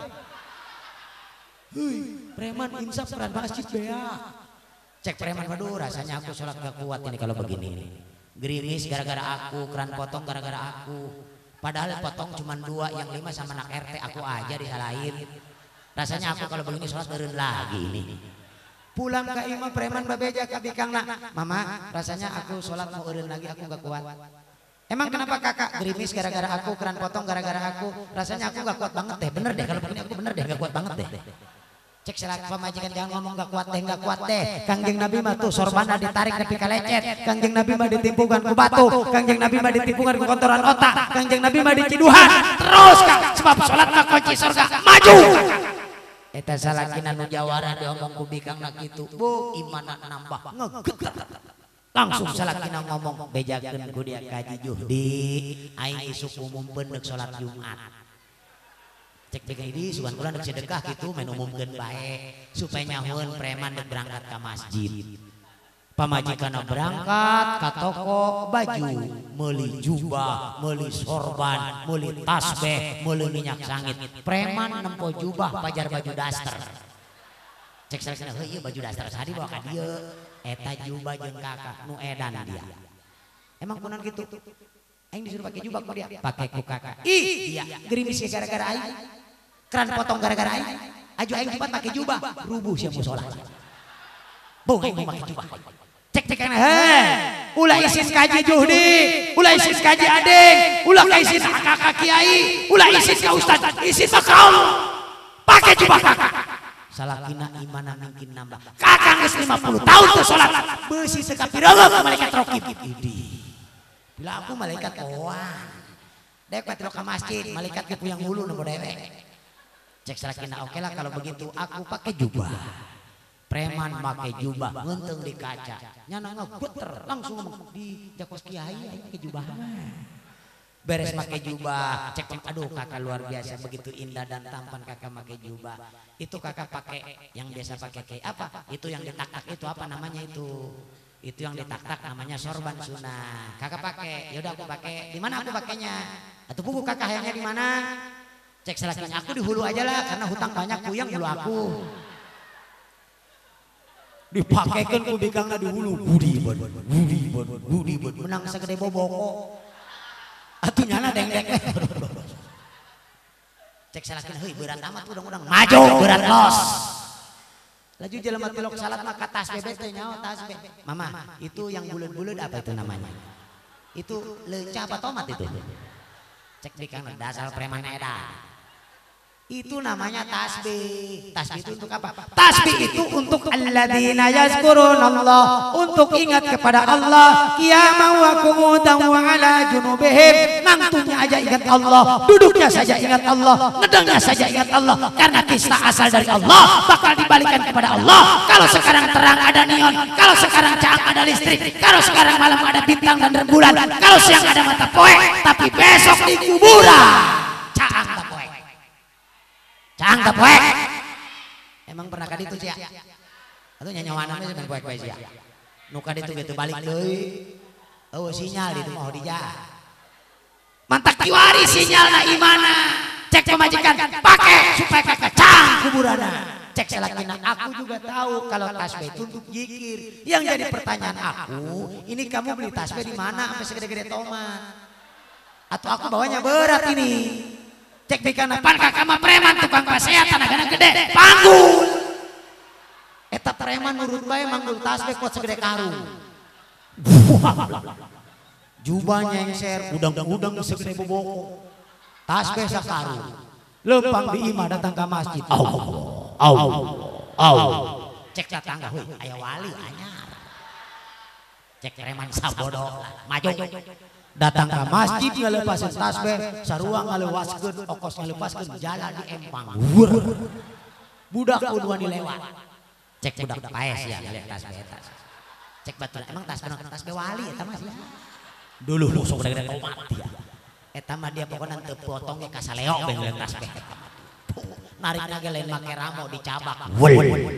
Hei, preman insaf keran masjid bea. Cek preman, waduh rasanya aku sholat gak kuat ini kalau begini. Gerimis gara-gara aku, keran potong gara-gara aku. Padahal potong cuma dua, yang lima sama anak R T aku aja disalahin. Rasanya aku kalau begini sholat beureun lagi ini. Pulang ke imam preman babeja ka bikangna, mama rasanya aku sholat mau eureun lagi aku gak kuat. Emang kenapa kakak? Gerimis gara-gara aku, keran potong gara-gara aku. Rasanya aku gak kuat banget deh, bener deh kalau begini aku bener deh gak kuat banget deh. Cek selak pemajikan jangan ngomong gak kuat deh, gak kuat deh. Kangjeng Nabi mah tuh sorbana ditarik nepi ka lecet. Kangjeng Nabi mah ditimpukan ku batu. Kangjeng Nabi mah ditimpukan ku kotoran otak. Kangjeng Nabi mah diciduhan. Terus kak, sebab sholat mah kunci surga. Maju. Eta salakina nu jawara diomong ku bikang nak itu. Bu imanna nambah ngegetar. Langsung salakina ngomong bejakeun ku dia kaji Juhdi. Aing isuk umum beundeuk sholat Jumat. Cek cek ini sugan kula dek sedekah gitu main umumkeun bae supaya nyahoeun preman dek berangkat ke masjid. Pamajikan berangkat ke toko baju, meuli jubah, meuli sorban, meuli tasbih, meuli minyak sangit. Preman nempo jubah pajar baju daster. Cek salahna heuh ieu baju daster sadi bawa ka dieu. Eta jubah jeung kakak nu edan dia. Emang kunaon kitu? Aing disuruh pakai jubah ku dia. Pakai ku kakak. Ih, dia gerimis gara-gara aing. Keran potong gara-gara aing. Aju aing cepat pakai jubah, rubuh sia musola. Bung aing pakai jubah. Cek cek kana heh. Ulah isin kaji Juhdi, ulah isin kaji Adeng, ulah isin kakak kiai, ulah isin ka ustaz, isin ka Allah. Pakai jubah kakak. Salakina imana mungkin nambah. Kakak geus lima puluh tahun teu salat. Beusi teu kapireuleuh malaikat rokib. Idih. Bila aku malaikat oang. Dek patro ka masjid, malaikat ge puyang hulu nu dewek. Cek salakina oke lah kalau begitu aku pakai jubah. Preman pakai jubah ngeunteung di kaca. Nyana ngebuter langsung ngomong di jakos kiai aing pakai jubah. Beres pakai jubah, cek aduh kakak luar biasa begitu indah dan tampan kakak pakai jubah. Itu kakak pakai yang biasa pakai kayak apa? Itu yang ditak-tak itu apa namanya itu? Itu yang ditak-tak namanya sorban sunnah. Kakak pakai, yaudah aku pakai. Di mana aku pakainya? Atau buku kakak hayangnya di mana? Cek selakinya aku di hulu aja lah karena hutang banyak puyang hulu aku. Dipakaikan ku bikangna di hulu. Budi bod, budi bod, budi bod. Menang segede boboko. Atuh nyana deng-deng. Cek salakin heuy berat amat udang-udang. Maju berat los. Laju jelema tilok salat mah ka tasbih teh nyaho tasbih. Mama, itu yang buleud-buleud apa itu namanya? Itu leuca apa tomat itu? Cek bikangna dasar preman edan. Itu namanya tasbih. Tasbih itu untuk apa? Tasbih itu untuk alladzina yazkurunallah, untuk ingat kepada Allah qiyaman wa qu'udan wa ala junubihim. Nangtunya aja ingat Allah, duduknya saja ingat Allah, ngedengnya saja ingat Allah. Karena kisah asal dari Allah bakal dibalikan kepada Allah. Kalau sekarang terang ada neon, kalau sekarang caang ada listrik, kalau sekarang malam ada bintang dan rembulan, kalau siang ada mata poek, tapi besok di kuburan caang tak poek. Cangkep poek. Emang pernah ka ditu sia? Atuh nyanyawana mah jeung poek-poek sia. Nu ka ditu gitu balik deui. Eueuh sinyal ditu mah di jah. Mantak kiwari sinyalna imana. Cek pemajikan pakai supaya kakak cang kuburana. Cek selakina aku juga tahu kalau tasbih itu untuk zikir. Yang jadi pertanyaan aku, ini kamu beli tasbih di mana sampai segede-gede tomat? Atau aku bawanya berat ini? Cek bikana pan kakak mah preman tukang pasehat tanagana gede panggul. Eta preman nurut bae manggul tasbih kuat segede karung. Jubahnya nyengser, udang-udang segede boboko. Tasbih sakarung. Lempang di imah datang ke masjid. Allah, Allah, Allah. Cek tetangga, heuy aya wali anyar. Cek preman sabodo, maju. Datang ke masjid ngalepasin tasbih, sarua ngalewaskeun, okos ngalepaskeun jalan di empang. Budak kuduan dilewat. Cek budak paes ya ngaliat tasbih eta. Cek batur emang tasbih tasbih wali eta mah sia. Dulu musuh gede-gede tomat dia. Eta mah dia pokona teu potong ge ka saleo beng ngaliat tasbih eta. Narikna ge lain make ramo dicabak. Wul.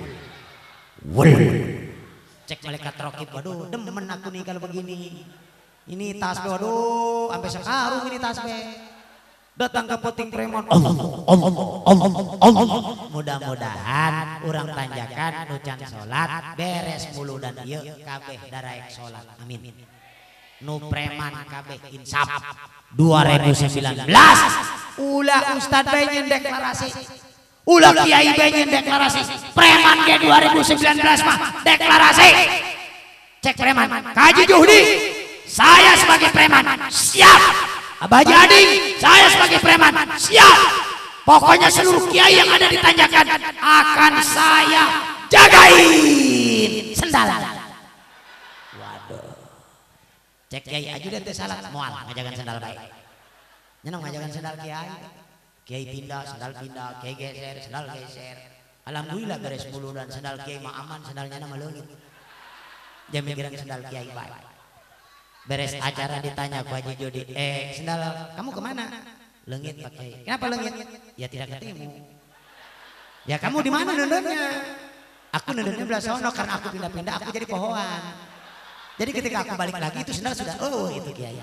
Wul. Cek malaikat rokib, waduh demen aku nih kalau begini. Ini tasbih, waduh, sampai sekarung ini tasbih. Datang ke poting preman. Allah, Allah, Allah, Allah. Mudah-mudahan orang tanjakan nucan salat beres mulu dan ieu kabeh daraek salat. Amin. Nu preman kabeh insaf. dua ribu sembilan belas ulah ustad bae nyen deklarasi. Ulah kiai bae nyen deklarasi. Preman ge dua ribu sembilan belas mah deklarasi. Cek preman, Kaji Juhdi. Saya sebagai preman siap. Abah Jading, saya sebagai preman siap. Pokoknya seluruh kiai yang ada di Tanjakan akan saya jagain sendal. Waduh. Cek kiai aja deh teh salah moal ngajagan sendal baik. Nyenong ngajagan sendal kiai. Kiai pindah, sendal pindah, kiai geser, sendal geser. Alhamdulillah beres mulu dan sendal kiai mah aman, sendalnya nama leungit. Jamin kirang sendal kiai baik. Beres acara ditanya ku Haji Jodi, eh sendal kamu kemana? Leungit pakai. Kenapa leungit? Ya tidak ketemu. Ya kamu di mana nundunnya? Aku nundunnya belah sono karena aku pindah-pindah, aku jadi pohoan. Jadi ketika aku balik lagi itu sendal sudah oh itu Kiai.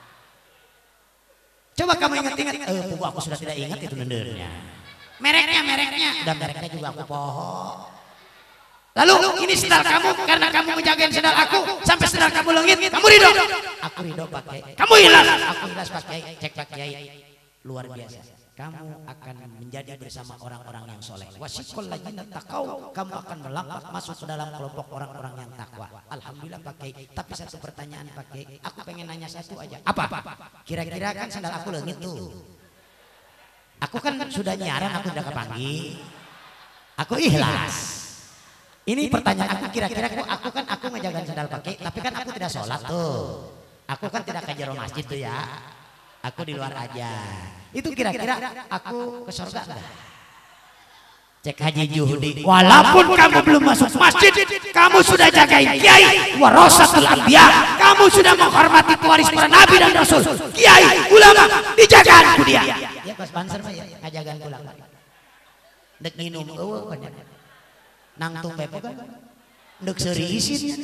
Coba kamu ingat-ingat, eh pugu aku sudah tidak ingat itu nendernya. Mereknya, mereknya, dan mereknya juga aku poho. Lalu ini sendal kamu karena kamu ngejagain sendal aku sampai sendal kamu lengit, kamu ridho. Aku ridho pakai. Kamu hilas, aku hilas pakai. Cek Pak Kiai luar biasa. Kamu akan menjadi bersama orang-orang yang soleh. Wasikol lagi takau, kamu akan melangkah masuk ke dalam kelompok orang-orang yang takwa. Alhamdulillah pakai. Tapi satu pertanyaan pakai. Aku pengen nanya satu aja. Apa? Kira-kira kan sandal aku lengit tuh. Aku kan sudah nyiaran, aku udah kepanggil. Aku ikhlas. Ini pertanyaanku kira-kira aku, aku kan aku ngejaga sandal pakai. Tapi kan aku tidak sholat tuh. Aku kan tidak ke jero masjid tuh ya. Aku di luar aja. Itu kira-kira aku ke surga enggak? Cek Haji Juhudi. Walaupun kamu belum masuk masjid, kamu sudah jagain kiai, warasatul anbiya. Kamu sudah menghormati pewaris para nabi dan rasul. Kiai, ulama, dijagaanku dia. Ya Mas Banser mah ya, ngajagaan pulang. Dek minum eueuh kan. Nangtung bepo kan. Dek seuri isin.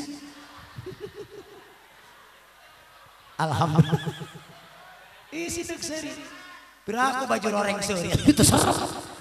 Alhamdulillah. Isi dek seuri. Beraku baju loreng seuri itu serem.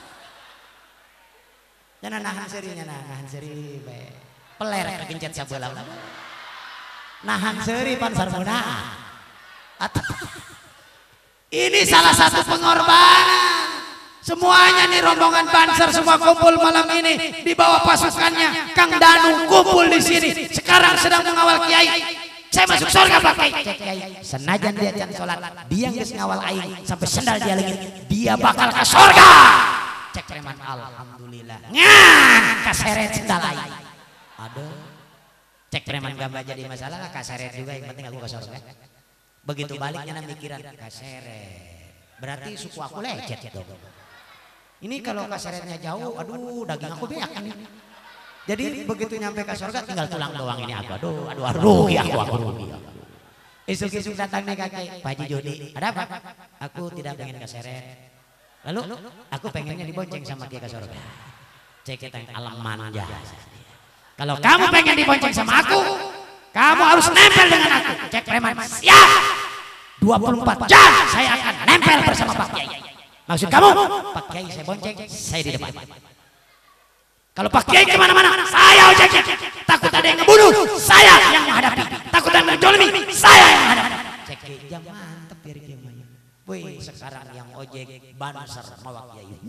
Jangan nahan serinya, nahan seri be. Peler kencet sabelah. Nahan seri pan sarmuna. Atau ini salah satu pengorbanan. Semuanya nih rombongan Banser semua kumpul malam ini di bawah pasukannya. Kang Danu kumpul di sini. Sekarang sedang mengawal Kiai. Saya masuk surga pakai. Senajan dia jangan sholat, dia nggak ngawal aing sampai sendal dia lagi, dia bakal ke surga. Cek preman alhamdulillah. Ngan kaseret sendal aing. Aduh. Cek preman gak jadi masalah lah, kaseret juga yang penting aku ke surga. Begitu baliknya na mikiran kaseret. Berarti suku aku lecet dong. Ini kalau kaseretnya jauh, aduh daging aku beak ini. Jadi begitu nyampe ke surga tinggal tulang doang ini aku. Aduh, aduh, aduh, ya aku, aku rugi. Isuk-isuk datang nih kakek, Pak Haji Jodi. Ada apa? Aku tidak pengen keseret. Lalu aku pengennya dibonceng sama dia ke surga. Cek kita alam manja. Kalau kamu pengen dibonceng sama aku, kamu harus nempel dengan aku. Cek preman. Siap. dua puluh empat jam saya akan nempel bersama Pak Kiai. Maksud kamu? Pak Kiai saya bonceng, saya di depan. Kalau Pak Kiai kemana-mana, saya ojeknya. Takut ada yang ngebunuh, saya yang menghadapi. Takut ada yang menjolimi, saya yang menghadapi. Cek jam mantep biar dia main. Wih, sekarang yang ojek Banser mawak Kiai.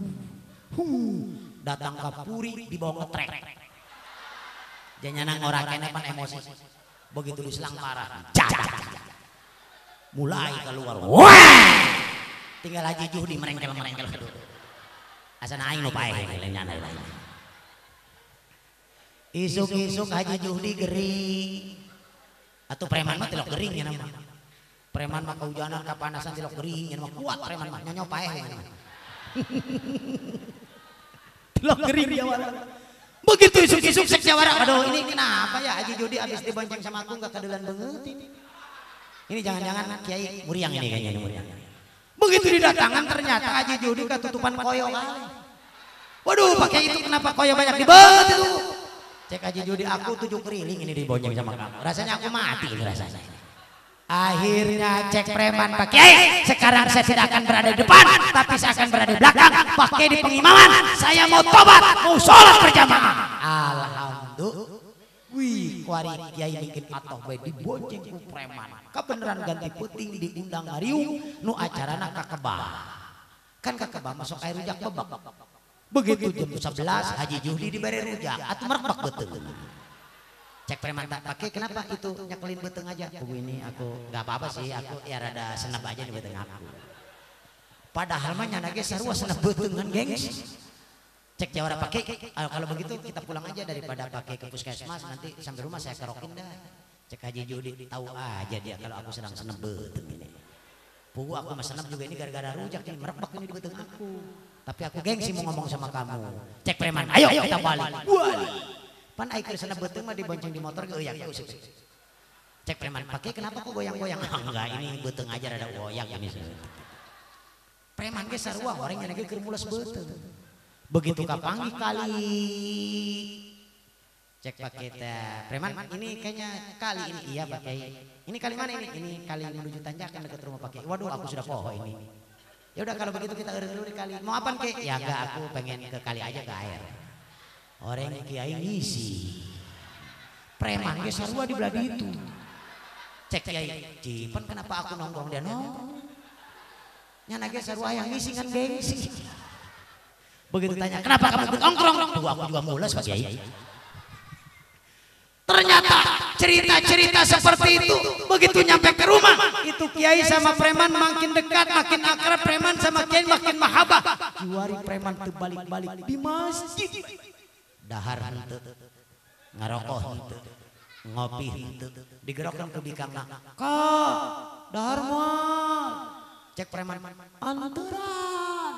Datang ke Puri dibawa ngetrek. Jangan nang orang kene pan emosi. Begitu diselang marah, cacat. Mulai keluar. Wah! Tinggal Haji Juhdi merengkel-merengkel dulu. Asana aing nu paeh lenyana lain. Isuk-isuk Haji Juhdi gering. Atau preman mah tilok gering ya nama. Preman mah kehujanan kapanasan tilok gering ya nama. Kuat preman mah nyonyok paeh ya nama. Tilok gering ya wala. Begitu isuk-isuk sek jawara. Aduh ini kenapa ya Haji Juhdi abis dibonceng sama aku gak kedelan banget ini. Ini jangan-jangan Kiai Muriang ini kayaknya ini Muriang. Begitu didatangan ternyata Haji Juhdi ketutupan koyo kali. Waduh pakai itu kenapa koyo banyak dibanget itu. Cek Haji Juhdi aku tujuh keriling ini dibonceng sama kamu. Rasanya aku mati ini rasanya. Akhirnya cek preman Pak Kiai. Sekarang saya tidak akan berada di depan, tapi saya akan berada di belakang. Pakai di pengimaman. Saya mau tobat, mau sholat berjamaah. Alhamdulillah. Wih, kuari Kiai bikin atoh bae dibonceng ku preman. Kebeneran ganti puting diundang ngariung nu acarana kakebah. Kan kakebah masuk air rujak bebak. Begitu jam sebelas Haji Juhdi diberi rujak atau merebak betul. Cek preman tak pakai kenapa itu nyekelin beteng aja. Aku ini aku nggak apa-apa sih aku ya rada senep aja di beteng aku. Padahal mah nyana ge sarua senep betengan gengs. Cek jawara pakai kalau begitu kita pulang aja daripada pakai ke puskesmas nanti sampai rumah saya kerokin dah. Cek Haji Juhdi tahu aja dia kalau aku sedang senep beteng ini. Pugu aku mah senep juga ini gara-gara rujak ini merebak ini di beteng aku. Tapi aku gengsi mau ngomong sama kamu. Cek preman, ayo kita balik. Pan aikir sana beteng mah dibonceng di motor ge euyak usik. Cek preman, pakai kenapa kok goyang-goyang? Enggak, ini beteng aja rada goyang ini. Preman ge sarua orang yang lagi keur mules beteng. Begitu kapanggih kali Cek pakai preman ini kayaknya kali ini iya Pak Kiai. Ini kali mana ini? Ini kali menuju tanjakan dekat rumah Pak Kiai. Waduh aku sudah poho ini. Ya udah kalau begitu kita urut dulu di kali. Mau apa Kiai? Ya enggak aku pengen ke kali aja ke air. Orang Kiai ngisi. Preman ge sarua di belah itu. Cek Kiai, Cipen kenapa aku nongkrong dia nongkrong? Nyana ge sarua yang ngisi kan gengsi. Begitu tanya, kenapa kamu ikut nongkrong? Tuh aku juga mules Pak Kiai. Ternyata cerita-cerita seperti itu begitu nyampe ke rumah itu kiai sama preman makin dekat makin akrab, preman sama kiai makin mahabah. Juari preman terbalik-balik di masjid. Dahar henteu, ngarokok henteu, ngopi henteu, digerokkeun ke bikangna. Kak, dahar moal. Cek preman, anturan.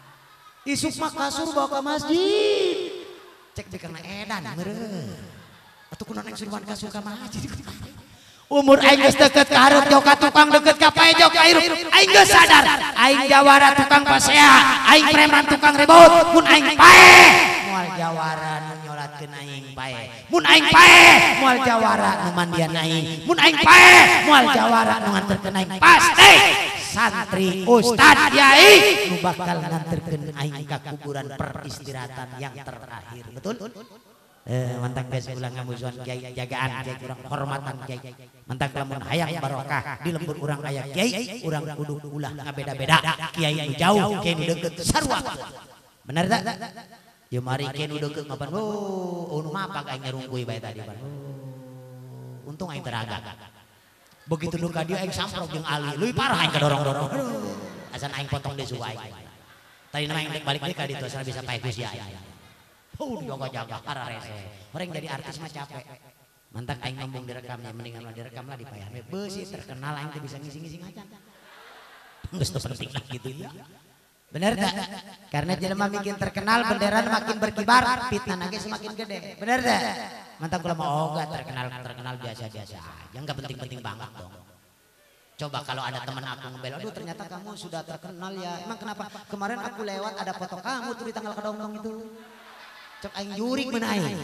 Isuk mah kasur bawa ke masjid. Cek bikangna edan meureun. Atau kunaon yang suruhan kasur ka masjid. Umur aing geus deukeut ka hareup jauh ka tukang deukeut ka pae jauh ka hirup. Aing geus sadar, aing jawara tukang pasea, aing preman tukang ribut, mun aing pae moal jawara nu nyolatkeun aing pae. Mun aing pae moal jawara nu mandian aing. Mun aing pae moal jawara nu nganterkeun aing pasti santri ustad kiai nu bakal nganterkeun aing ka kuburan peristirahatan yang terakhir. Betul? Eh, mantap guys ulang ngamusuhan kiai jagaan kiai kurang hormatan kiai mantap lamun hayang barokah di lembur urang aya kiai urang kudu ulah ngabeda-beda kiai nu jauh kiai nu deukeut sarua bener tak ya mari kiai nu deukeut mapan oh nu mapag aing ngarungkuy bae tadi pan untung aing teraga begitu nu ka dieu aing samprok jeung Ali leuwih parah aing kadorong-dorong asan aing potong desu aing tadi nama aing balik deui ka ditu asal bisa pae Gusti aing. Oh jaga-jaga para rese. Orang jadi artis mah capek. Mantap aing ngomong direkamnya mendingan lah direkam lah dipayah. Beusi terkenal aing teh bisa ngisi-ngisi ngacan. Geus teu penting lah gitu ya. Bener tak? Karena jelema makin terkenal bendera makin berkibar, fitnah ge semakin gede. Bener tak? Mantap kula mah oga terkenal terkenal biasa-biasa aja. Enggak penting-penting banget dong. Coba kalau ada teman aku ngebel, aduh ternyata kamu sudah terkenal ya. Emang kenapa? Kemarin aku lewat ada foto kamu tuh di tanggal kedongdong itu. Cok aing jurik menaik.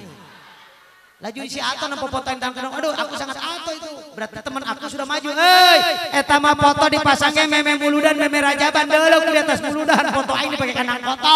Laju si Ato nampo fotoin tang kedong. Aduh aku sangat Ato itu. Berarti teman aku sudah maju. Hei, eta mah foto dipasangnya meme muludan meme rajaban deuleuh di atas muludan foto aing dipakai kanang foto.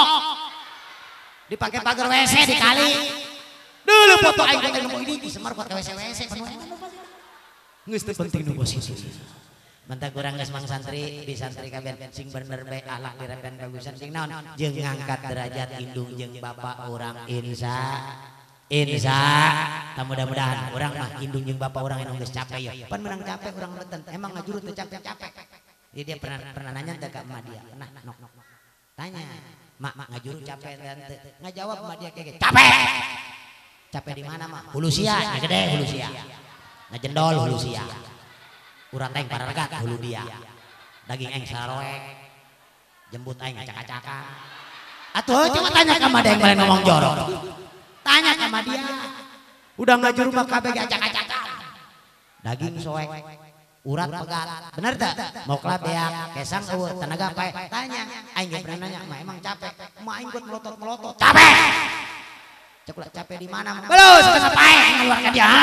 Dipakai pagar W C di kali. Dulu foto aing teh nemu ini di Semar kota W C W C penuh. Geus teu penting nu posisi. Mantap kurang geus mang santri di santri kabeh sing bener bae akhlak direpen bagusan sing naon jeung ngangkat derajat indung jeung bapak urang insya insya mudah-mudahan urang mah indung jeung bapak urang anu geus capek ya pan menang capek urang beten emang ngajurut teu capek-capek jadi dia pernah pernah nanya teh ka emak dia nah nok nok tanya mak mak ngajurut capek teh ngajawab emak dia kayak capek capek di mana mah hulu sia gede hulu sia ngajendol hulu sia urang teh para regat hulu dia daging aing saroek jembut aing acak-acakan atuh coba tanya ka made yang balen ngomong jorok tanya ka dia udah ngajur mah kabeh acak-acakan daging soek urat pegat bener tak mau kelabeak kesang eueuh tenaga pae tanya aing ge pernah nanya mah emang capek mah aing kuat melotot-melotot capek cek ulah capek di mana mah belum setengah pae ngeluarkan dia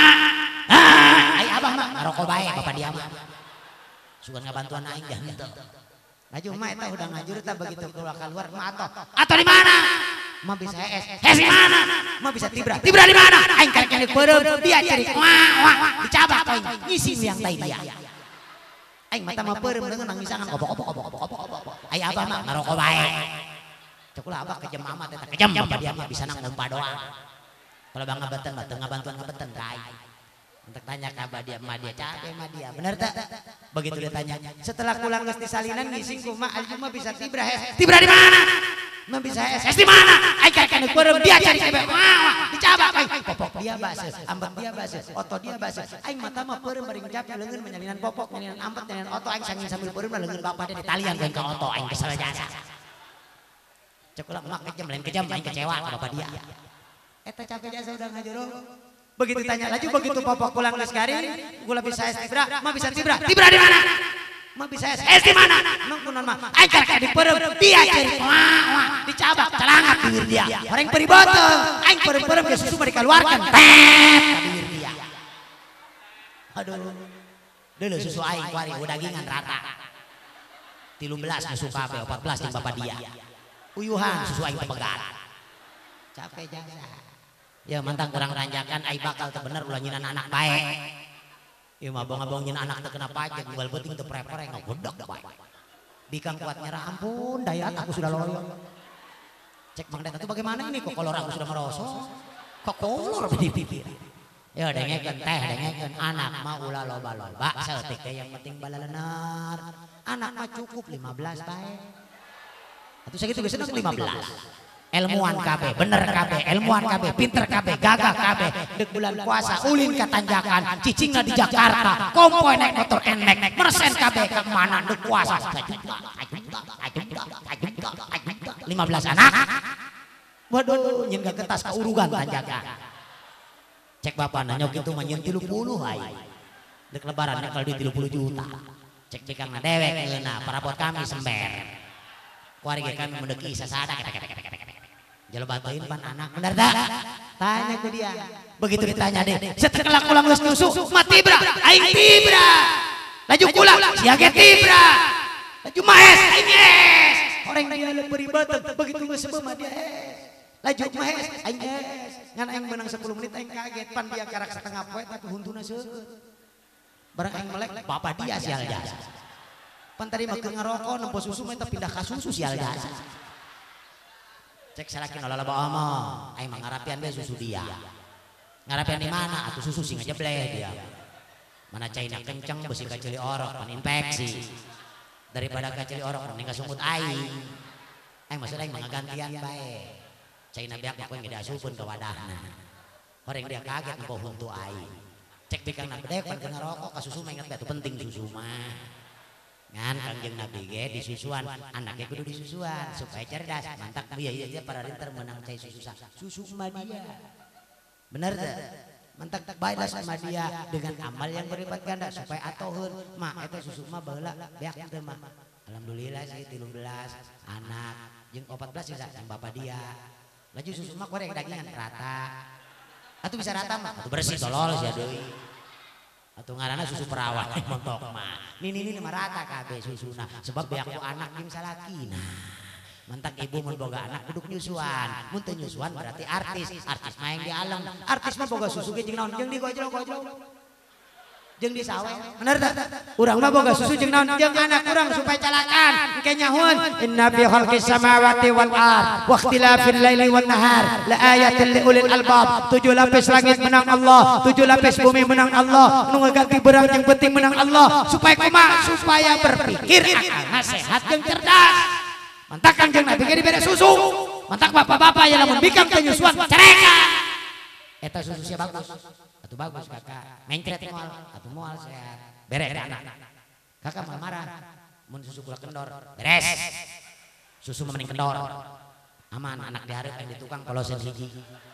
ah, ai abah mah ngarokok bae bapak dia mah. Sugan ngabantuan aing dah henteu. Laju mah eta udah ngajur tah begitu keluar keluar mah atoh. Atoh di mana? Mah bisa es. Es di mana? Mah bisa tibra. Tibra di mana? Aing karek peureum dia cari. Wah wah dicabak aing. Ngisi yang tai dia. Aing mata mah peureum deungeun nangisangan obok-obok obok-obok obok-obok. Ai abah mah ngarokok bae. Cek ulah abah kejem amat eta kejem bapak dia mah bisa nang ngumpa doang. Kalau bang ngabeten mah teu ngabantuan ngabeten ka aing. Untuk tanya kabar dia mah dia capek mah dia bener tak begitu dia tanya setelah pulang geus disalinan ngising kumaha alju mah bisa tibra es tibra di mana mah bisa es es di mana aing karek peureum dia cari kabeh wah dicabak aing popok dia bases ambek dia bases otot dia bases aing mata mah peureum bari ngejap leungeun menyalinan popok menyalinan ambet menyalinan otot aing sangin sambil peureum leungeun bapak dia ditalian jeung ka otot aing kesel jasa cek ulah mak kejam lain kejam aing kecewa ka bapak dia eta capek jasa udah ngajurung. Begitu tanya lagi begitu popok pulang geus kari, gula bisa es tibra, mah bisa tibra. Tibra di mana? Mah bisa es di mana? Emang kunon mah aing karek diperem dia ceri wah wah dicabak celangat bibir dia. Orang peri botol aing perem-perem ke susu mah dikeluarkan. Tet bibir dia. Aduh. Deuleu susu aing kuari dagingan rata. tiga belas susu kabeh empat belas jeung bapak dia. Uyuhan susu aing pegat. Capek jasa. Ya mantang kurang ranjakan aing bakal teu bener ulah nyinan anak bae. Ya mabong-abong nyin anak teu kena pajak unggal penting teu prepare ngagedeg bae. Bikang kuat nyerah ampun dayat aku sudah loyo. Cek Mang Deta itu bagaimana ini kok kolor aku sudah merosot. Kok kolor di bibir. Ya dengekeun teh dengekeun anak mah ulah loba-loba saeutik teh yang penting balalenar. Anak mah cukup lima belas bae. Atuh sakitu geus seneng lima belas. Ilmuwan kabeh, bener kabeh, ilmuwan kabeh, pinter kabeh, gagah kabeh. Dek bulan puasa ulin ka tanjakan, cicingna di Jakarta, kompoe naik motor enek, mersen kabeh ka mana dek puasa. lima belas anak. Waduh, nyen gak ketas ka urugan tanjakan. Cek bapak nanya gitu mah nyen tilu puluh ai. Dek lebaran nyekel duit tilu puluh juta. Cek bikangna dewek ngeuna parabot kami sember. Keluarga kami mendeki sasada kata-kata. Jalo batuin pan anak benar dah tanya ke dia begitu ditanya deh setelah ulang geus nyusu mah tibra aing tibra laju kula siage tibra laju mahes aing es orang dia beri batal begitu geus sebeu mah dia laju mahes aing es ngan aing menang sepuluh menit aing kaget pan dia karak setengah poe tapi huntuna seukeut barang aing melek bapak dia sial jasa pan tadi mah keur ngarokok nempo susu mah pindah ka susu sial jasa. Cek salakin olah loba omong, aing mah ngarapian be susu dia. Ngarapian di mana? Atuh susu sing ngejeble dia. Mana caina kenceng besi kacili orok pan infeksi. Daripada kacili orok mending kasungkut aing. Aing maksud aing mangagantian bae. Caina beak mah kowe ngedasukeun ka wadahna. Horeng dia kaget nempo huntu aing. Cek bikangna bedek pan keur ngarokok ka susu mah inget bae penting susu mah. Ngan Kangjeng Nabi ge disusuan anaknya kudu disusuan supaya cerdas mantap iya iya para rinter menang cai susu susu sama dia bener teh mantap baiklah sama dia dengan amal yang berlipat ganda supaya atoheun mah eta susu mah baheula beak teh mah alhamdulillah sih tiga belas anak jeung empat belas bisa jeung bapak dia laju susu mah korek dagingan rata atuh bisa rata mah atuh bersih tolol sia deui atau ngaranna susu perawan montok mah nini nini mah rata kabeh susuna sebab beakku anak jeung salakina mentak ibu mun boga anak duduk nyusuan mun teu nyusuan berarti artis artis main di alam artis mah boga susu ge jeung naon jeung di gojlong-gojlong jeung di sawe bener tah urang mah boga susu jeung naon jeung anak urang supaya calakan engke nyahoon inna fi khalqis samawati wal ard wa ikhtilafil laili wan nahar la ayatin li ulil albab tujuh lapis langit menang Allah tujuh lapis bumi menang Allah nu ngaganti beurang jeung penting menang Allah supaya kumaha supaya berpikir akalna sehat jeung cerdas mantak Kangjeng Nabi ge dibere susu mantak bapak-bapak yang lamun bikang teu nyusuan cerekan eta susu sia bagus atuh bagus kakak mencret moal atuh moal sehat beres anak kakak mah marah mun susu kula kendor beres susu mending kendor aman anak dihareup yang di tukang polosen hiji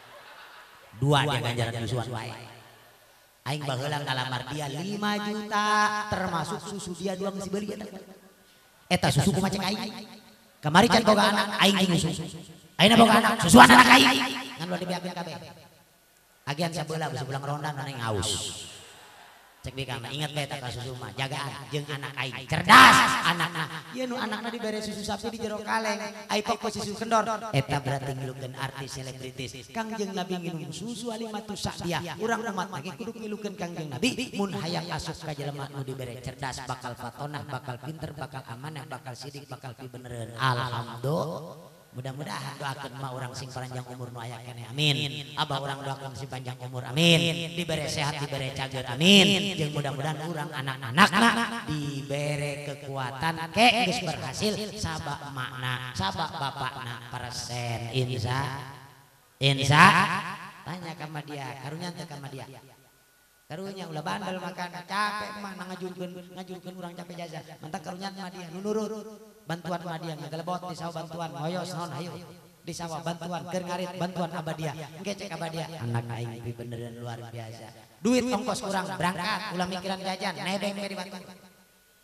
dua dia ganjaran nyusuan wae aing baheula ngalamar dia lima juta termasuk susu dia dua geus beuli eta susu kumaha cek aing kamari can boga anak aing nyusu ayeuna boga anak susuan anak aing ngan ulah dibiakeun kabeh agian sabeula bisi pulang ronda nang aus cek bikang inget bae eta susu mah jagaan jeung anak aing cerdas anakna ieu nu anakna dibere susu sapi di jero kaleng ai pok susu kendor eta berarti ngilukeun artis selebritis Kangjeng Nabi nginum susu alimatus sa'diyah urang umat mah kudu ngilukeun Kangjeng Nabi mun hayang asup ka jelema nu dibere cerdas bakal fatonah bakal pinter bakal amanah bakal sidik bakal pibenereun alhamdulillah mudah-mudahan doakeun mah urang sing panjang umur nu aya keneh amin abah urang doakeun sing panjang umur amin dibere sehat dibere cager amin jeung mudah-mudahan urang anak-anakna dibere kekuatan ke geus berhasil sabak emakna sabak bapakna persen insya insya tanya ka dia karunya teh ka dia karunya ulah bandel makan capek mah ngajurkeun ngajurkeun urang capek jasa mantak karunya mah dia nu nurut bantuan madian ngegelebot di sawah bantuan moyos non hayu di sawah bantuan keur ngarit bantuan abadia engke cek abadia anak aing pi beneran luar biasa duit ongkos kurang berangkat ulah mikiran jajan nebeng we dibantu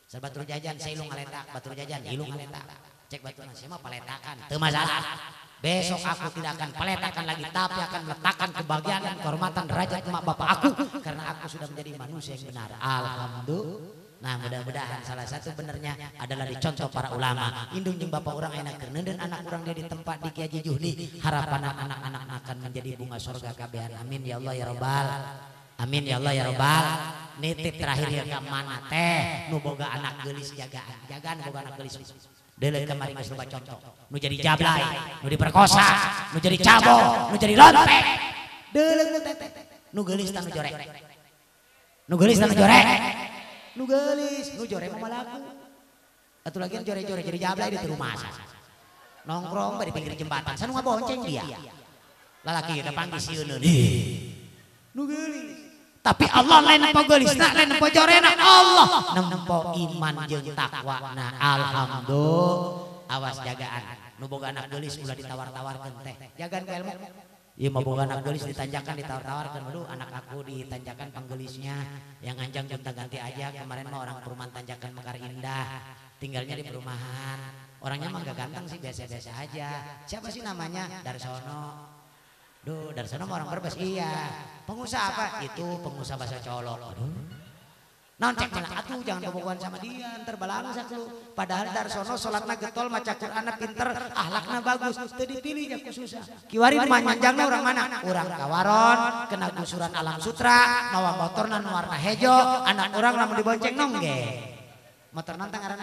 Sebatur jajan saya ilung ngaletak, batur jajan ilung ngaletak. Cek batur saya mah paletakan, teu masalah. Besok aku tidak akan paletakan lagi, tapi akan meletakkan kebahagiaan dan kehormatan derajat emak bapak aku karena aku sudah menjadi manusia yang benar. Alhamdulillah. Nah mudah-mudahan salah satu benernya adalah dicontoh para ulama. Indung jeung bapak orang enak keurneun dan anak orang dia di tempat di Kiai Haji Juhdi. Harapan anak-anak akan menjadi bunga surga kabehan. Amin ya Allah ya Rabbal. Amin ya Allah ya Rabbal. Nitip terakhir ya ka mana teh nu boga anak geulis jagaan. Jagaan boga anak geulis. Deuleu kamari geus loba contoh. Nu jadi jablay, nu diperkosa, nu jadi cabo, nu jadi lontek. Deuleu nu teh nu geulis tah nu jorek. Nu geulis tah nu jorek. Nu geulis, nu jorek mah malaku. Atuh lagian jore-jore jadi jablay di rumah. Nongkrong di pinggir jembatan, sanu ngabonceng dia. Lalaki ka panggih sieun deui. Nu geulis. Tapi Allah lain nempo geulisna, lain nempo jorena. Allah nempo iman jeung takwana. Alhamdulillah. Awas jagaan. Nu boga anak geulis ulah ditawar-tawarkeun teh. Jagaan ka ilmu. Ieu mah boga anak geulis ditanjakan ditawar-tawarkeun. Aduh anak aku ditanjakan panggeulisnya. Yang anjang gonta-ganti aja. Kemarin mah orang perumahan Tanjakan Mekar Indah. Tinggalnya di perumahan. Orangnya mah enggak ganteng sih, biasa-biasa aja. Siapa sih namanya? Darsono. Duh, Darsono mah orang Brebes. Iya. Pengusaha apa? Itu pengusaha bahasa colok. Aduh. Naon cek mana? Atuh jangan bobogohan sama dia, ntar balangsak lu. Padahal Darsono salatna getol, maca Qur'anna pinter, akhlakna bagus. Teu dipilih nya ku susah. Kiwari mah manjangna urang mana? Urang Kawaron, kena gusuran Alam Sutra, mawa motorna nu warna hejo, anak urang lamun dibonceng nongge. Motor nantang ngaranna.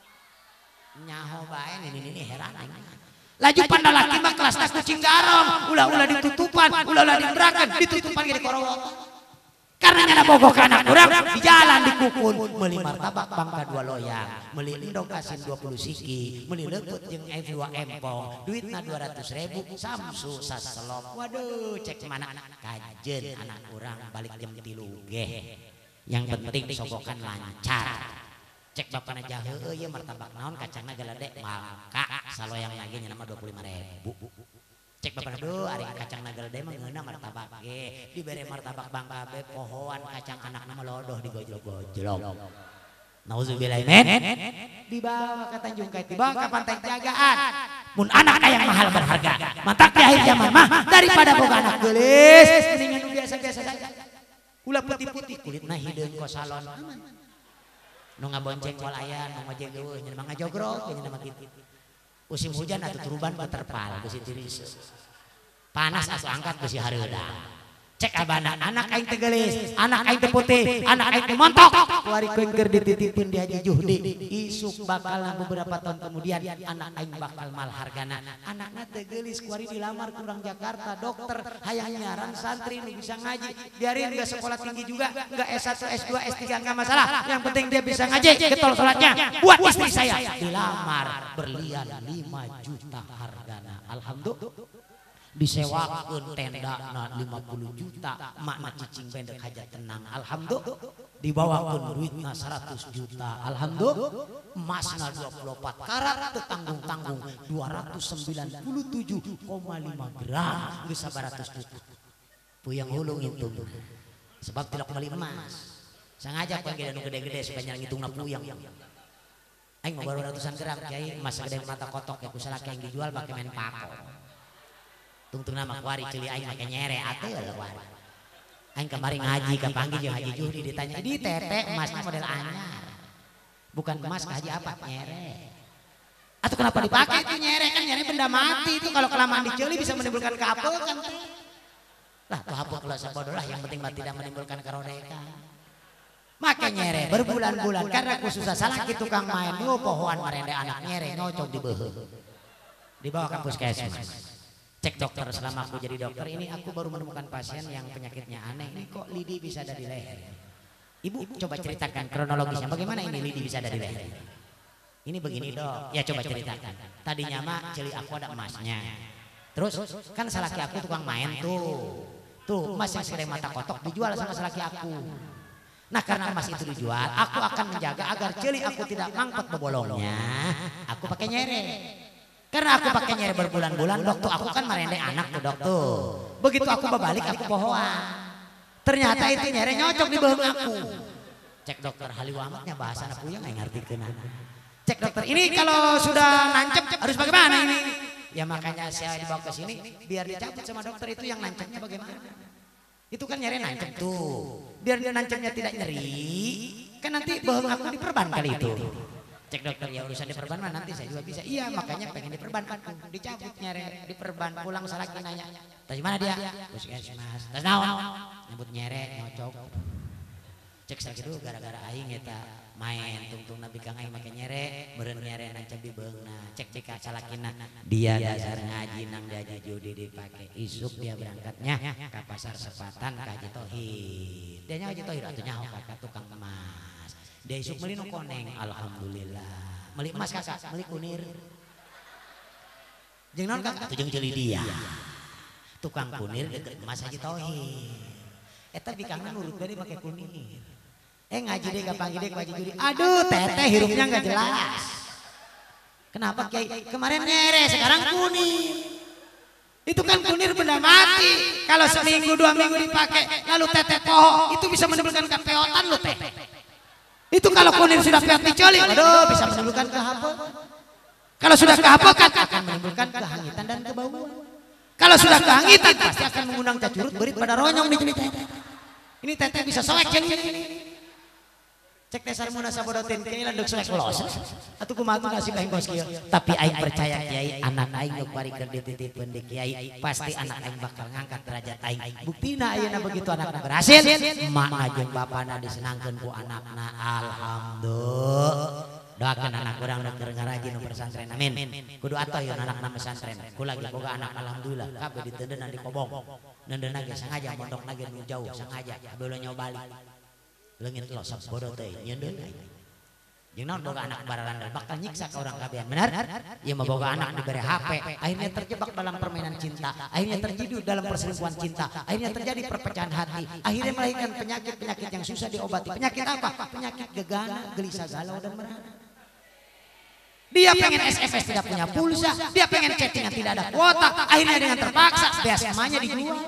Nyaho bae ini heran aing. Laju pandang laki mah kelasna kucing garong, ulah-ulah ditutupan, ulah-ulah diberakan, ditutupan ge dikorowot. Karena nyana bogok anak urang di jalan dikukun, meuli martabak bangka dua loyang, meuli endog asin dua puluh siki, meuli leuput jeung F dua empong, duitna dua ratus ribu, samsu saselop. Waduh, cek mana kajen anak urang balik jam tilu ge. Yang penting sogokan lancar. Cek bapana jahe ieu martabak naon kacangna galade mangka saloyang lagi nya nama dua puluh lima ribu. Cek bapana duh ari kacangna galade mah ngeuna martabak ge dibere martabak bangka be pohoan kacang anakna mah lodoh digojlok-gojlok. Nauzubillah men. Dibawa ke Tanjung Kait, dibawa ke Pantai Jagaan. Mun anak yang mahal berharga, mantak di akhir zaman mah daripada boga anak geulis mendingan nu biasa-biasa saja. Ulah putih-putih kulitna hideung ko salon aman. Nu ngabonceng wal aya nu ngojeg eueuh nya mah ngajogrok nya mah kitu. Musim hujan atuh turuban terpal geus tiris. Panas atuh angkat geus hareuda. Cek abana anak aing teh geulis, anak aing teh putih, anak aing teh montok. Kuari keur dititipin di Haji Juhdi. Isuk bakal beberapa tahun kemudian anak aing bakal mal hargana. Anakna teh geulis kuari dilamar ku urang Jakarta, dokter, hayang nyaran santri nu bisa ngaji. Biarin enggak sekolah tinggi juga, enggak S satu, S dua, S tiga enggak masalah. Yang penting dia bisa ngaji, getol salatnya. Buat istri saya dilamar berlian lima juta hargana. Alhamdulillah. Disewakeun tendana lima puluh juta, makna cicing pendek hajat tenang. Alhamdulillah. Dibawakeun duitna seratus juta. Alhamdulillah. Emasna dua puluh empat karat teu tanggung-tanggung dua ratus sembilan puluh tujuh koma lima gram geus sabaratus juta. Puyang hulung itu. Sebab tidak meuli emas. Sengaja panggil nu gede-gede supaya ngitungna puyang. Aing mah baru ratusan gram kiai, emas gede mata kotok ya kusalaki yang dijual make main pako. Tungtung nama kuari cili aing make nyere atuh leuwar. Aing kemarin ngaji ka panggih jeung Haji Juhdi ditanya, "Di tete emasnya model anyar." Bukan emas haji apa? Nyere. Atau kenapa dipakai itu nyere? Kan nyere benda mati itu kalau kelamaan diceuli bisa menimbulkan keapekan. Lah tuh apa kalau sabodoh lah yang penting mah tidak menimbulkan kerodekan. Make nyere berbulan-bulan karena khususnya salah ki tukang main nu pohoan marende anak nyere nyocok di beuheung. Dibawa ke puskesmas. Cek dokter selama aku jadi dokter ini aku baru menemukan pasien yang penyakitnya aneh. Ini kok lidi bisa ada di leher. Ibu coba ceritakan kronologisnya bagaimana ini lidi bisa ada di leher. Ini begini dok. Ya coba ceritakan. Tadinya mah celi aku ada emasnya. Terus kan salaki aku tukang main tuh. Tuh emas yang segede mata kotok dijual sama salaki aku. Nah karena emas itu dijual, aku akan menjaga agar celi aku tidak mangkot bebolongnya. Aku pakai nyere. Karena aku pakai nyeri berbulan-bulan, dok tuh aku kan merendek anak tuh dok tuh. Begitu aku berbalik aku pohoan. Ternyata itu nyeri nyocok di beuheung aku. Cek dokter haliwamatnya bahasa anak puyeng nggak ngerti kena. Cek dokter ini kalau sudah nancep harus bagaimana ini? Ya makanya saya dibawa ke sini biar dicabut sama dokter itu yang nancepnya bagaimana? Itu kan nyari nancep tuh. Biar dia nancepnya tidak nyeri, kan nanti bohong aku diperban kali itu. Cek dokter ya urusan diperban mah nanti saya juga bisa. Iya makanya pengen diperban aku dicabut nyeri diperban pulang salah nanya. Tadi mana dia? Puskesmas. Tas naon? Nyebut nyere nyocok. Cek sakit dulu gara-gara aing eta main tungtung nabi kang aing make nyere meureun nyere nancep di beungna cek cek salakina dia dasar ngaji nang jaji judi dipake isuk dia berangkatnya ke pasar sepatan ka Haji Tohir dia nya Haji Tohir atuh nyaho ka tukang emas dia isuk meuli nu koneng alhamdulillah meuli emas kakak meuli kunir jeung naon kakak atuh jeung ceuli dia tukang kunir deket emas Haji Tohir eta bikangna nurut dari make kunir. Eh ngaji deh gak panggil deh ke Haji Judi. Aduh teteh hirupnya gak jelas. Kenapa Kiai? Kemarin nyere sekarang kunir. Itu kan kunir benda mati. Kalau seminggu dua minggu dipakai lalu teteh poho itu bisa menimbulkan kepeotan lo teh. Itu kalau kunir sudah peot dicoli, aduh bisa menimbulkan kehapo. Kalau sudah kehapo kan akan menimbulkan kehangitan dan kebauan. Kalau sudah kehangitan pasti akan mengundang cacurut berit pada ronyong di teteh. Ini teteh bisa soek jadi ini. Cek dasar muna sabodotin kini landuk soek los. Atuh kumaha tuh nasib aing bos kieu. Tapi aing percaya Kiai anak aing nu parikeun dititipkeun di Kiai pasti anak aing bakal ngangkat derajat aing. Buktina ayeuna begitu anakna berhasil, emak jeung bapana disenangkeun ku anakna alhamdulillah. Doakeun anak urang nu keur ngaraji nu pesantren amin. Kudu atoh yeun anakna pesantren. Ku lagi boga anak alhamdulillah kabeh diteudeunna di Kobong. Neundeunna ge sengaja mondokna ge nu jauh sengaja kabeh ulah nyoba balik. Leungit lo sok bodoh teh nyeundeun aing. Jeung naon boga anak bararandal bakal nyiksa ka urang kabehan benar? Ieu mah boga anak diberi H P, akhirnya terjebak dalam permainan cinta, akhirnya terjiduk dalam perselingkuhan cinta, akhirnya terjadi perpecahan hati, akhirnya melahirkan penyakit-penyakit yang susah diobati. Penyakit apa? Penyakit gegana, gelisah, galau dan merana. Dia pengen S M S tidak punya pulsa, dia pengen chattingan tidak ada kuota, akhirnya dengan terpaksa B S M-nya dijual.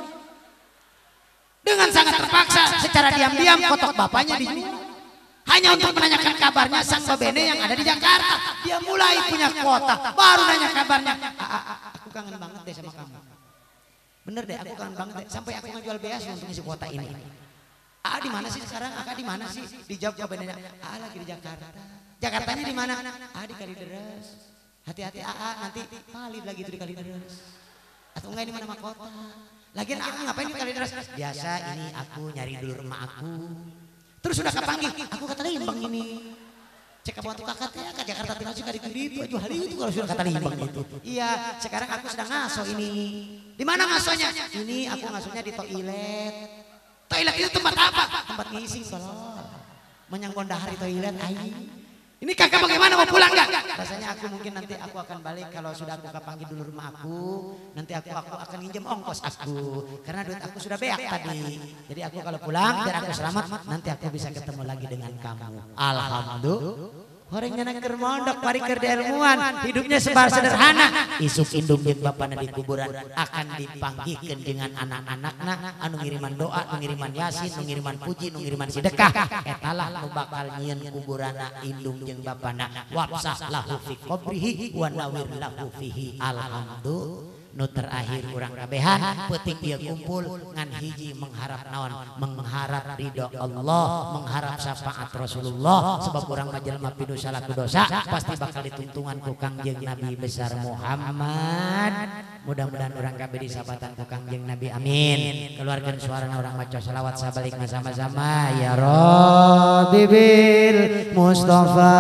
Dengan sangat terpaksa secara diam-diam kotok bapaknya dijual. Hanya untuk menanyakan kabarnya sang babene yang ada di Jakarta. Dia mulai punya kuota, baru nanya kabarnya. Aku kangen banget deh sama kamu. Bener deh, aku kangen banget deh. Sampai aku ngejual B S untuk ngisi kuota ini. Ah di mana sih sekarang? Aka di mana sih? Dijawab babenenya. Ah lagi di Jakarta. Jakartanya di mana? Ah di Kalideres. Hati-hati ah nanti valid lagi itu di Kalideres. Atau enggak di mana mahkota? Lagian aku ngapain di Kalideres? Biasa ini aku nyari dulu rumah aku. Terus sudah kepanggil, aku kata limbang ini. Cek kamu waktu kakak ya ke Jakarta tinggal suka di itu aja hari itu kalau sudah kata limbang itu. Iya, sekarang aku sedang ngaso ini. Di mana ngasonya? Ini aku ngasonya di toilet. Toilet itu tempat apa? Tempat ngisi kolor. Menyangkondahar di toilet aing. Ini kakak bagaimana mau pulang gak? Rasanya aku mungkin nanti aku akan balik kalau sudah aku kepanggil dulu rumah aku. Nanti aku aku akan nginjem ongkos aku. Karena duit aku sudah beak tadi. Jadi aku kalau pulang biar aku selamat. Nanti aku bisa ketemu lagi dengan kamu. Alhamdulillah. Horengnya keur mondok bari keur ilmuwan. Hidupnya sebar sederhana. Isuk indung jeung bapana di kuburan akan dipanggihkeun dengan anak-anakna anu ngiriman doa, anu ngiriman yasin, anu ngiriman puji, anu ngiriman sedekah. Eta lah nu bakal nyieun kuburana indung jeung bapana. Wabsah lahu fi qabrihi wa nawir lahu fihi. Alhamdulillah. Nu terakhir kurang kabehan peuting dia kumpul ngan hiji mengharap naon mengharap ridho Allah mengharap syafaat Rasulullah sebab urang mah jelema pidu salaku dosa pasti bakal ditungtungan ku Kangjeng Nabi besar Muhammad. Mudah-mudahan urang kabeh disabatan ku Kangjeng Nabi amin. Keluarkeun suarana urang maca selawat sabalikna sama-sama ya Rabbi bil Mustafa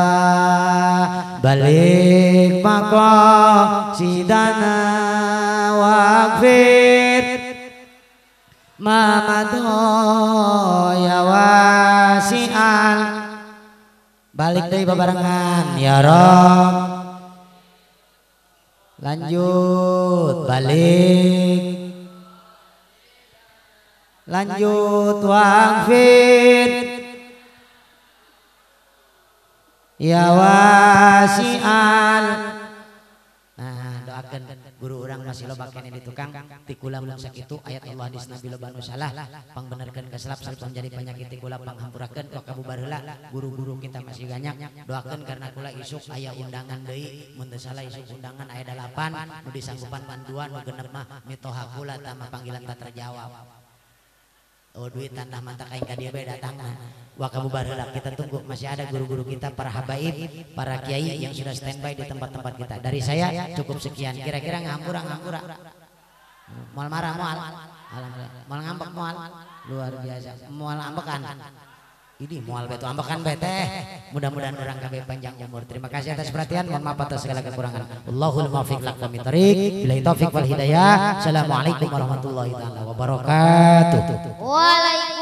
balik maqasidana waqfir mamado ya wasi'al balik deui babarengan ya Rob lanjut balik lanjut waqfir ya wasi'al. Nah doakeun guru urang masih loba keneh di tukang ti kula mun sakitu ayat Allah hadis Nabi loba nu salah pangbenerkeun kaselap sareng menjadi penyakit ti kula panghampurakeun ka kabubar heula guru-guru kita masih banyak doakeun karena kula isuk aya undangan deui mun teu salah isuk undangan aya dalapan nu disanggupan panduan nu genep mah mitoha kula tah mah panggilan tak terjawab. Oh duit tanda mata kain ka dieu bae datangna. Wa kabubar heula kita tunggu masih ada guru-guru kita para habaib, para kiai yang sudah standby di tempat-tempat kita. Dari saya cukup sekian. Kira-kira ngampura ngampura. Moal marah moal. Alhamdulillah. Moal ngambek moal. Luar biasa. Moal ambekan. Ini moal beto ambekan bete. Mudah-mudahan orang kabeh panjang umur. Terima kasih atas perhatian. Mohon maaf atas segala kekurangan. Wallahul muwaffiq ila aqwamit thoriq. Billahi taufiq wal hidayah. Assalamualaikum warahmatullahi wabarakatuh. Waalaikumsalam.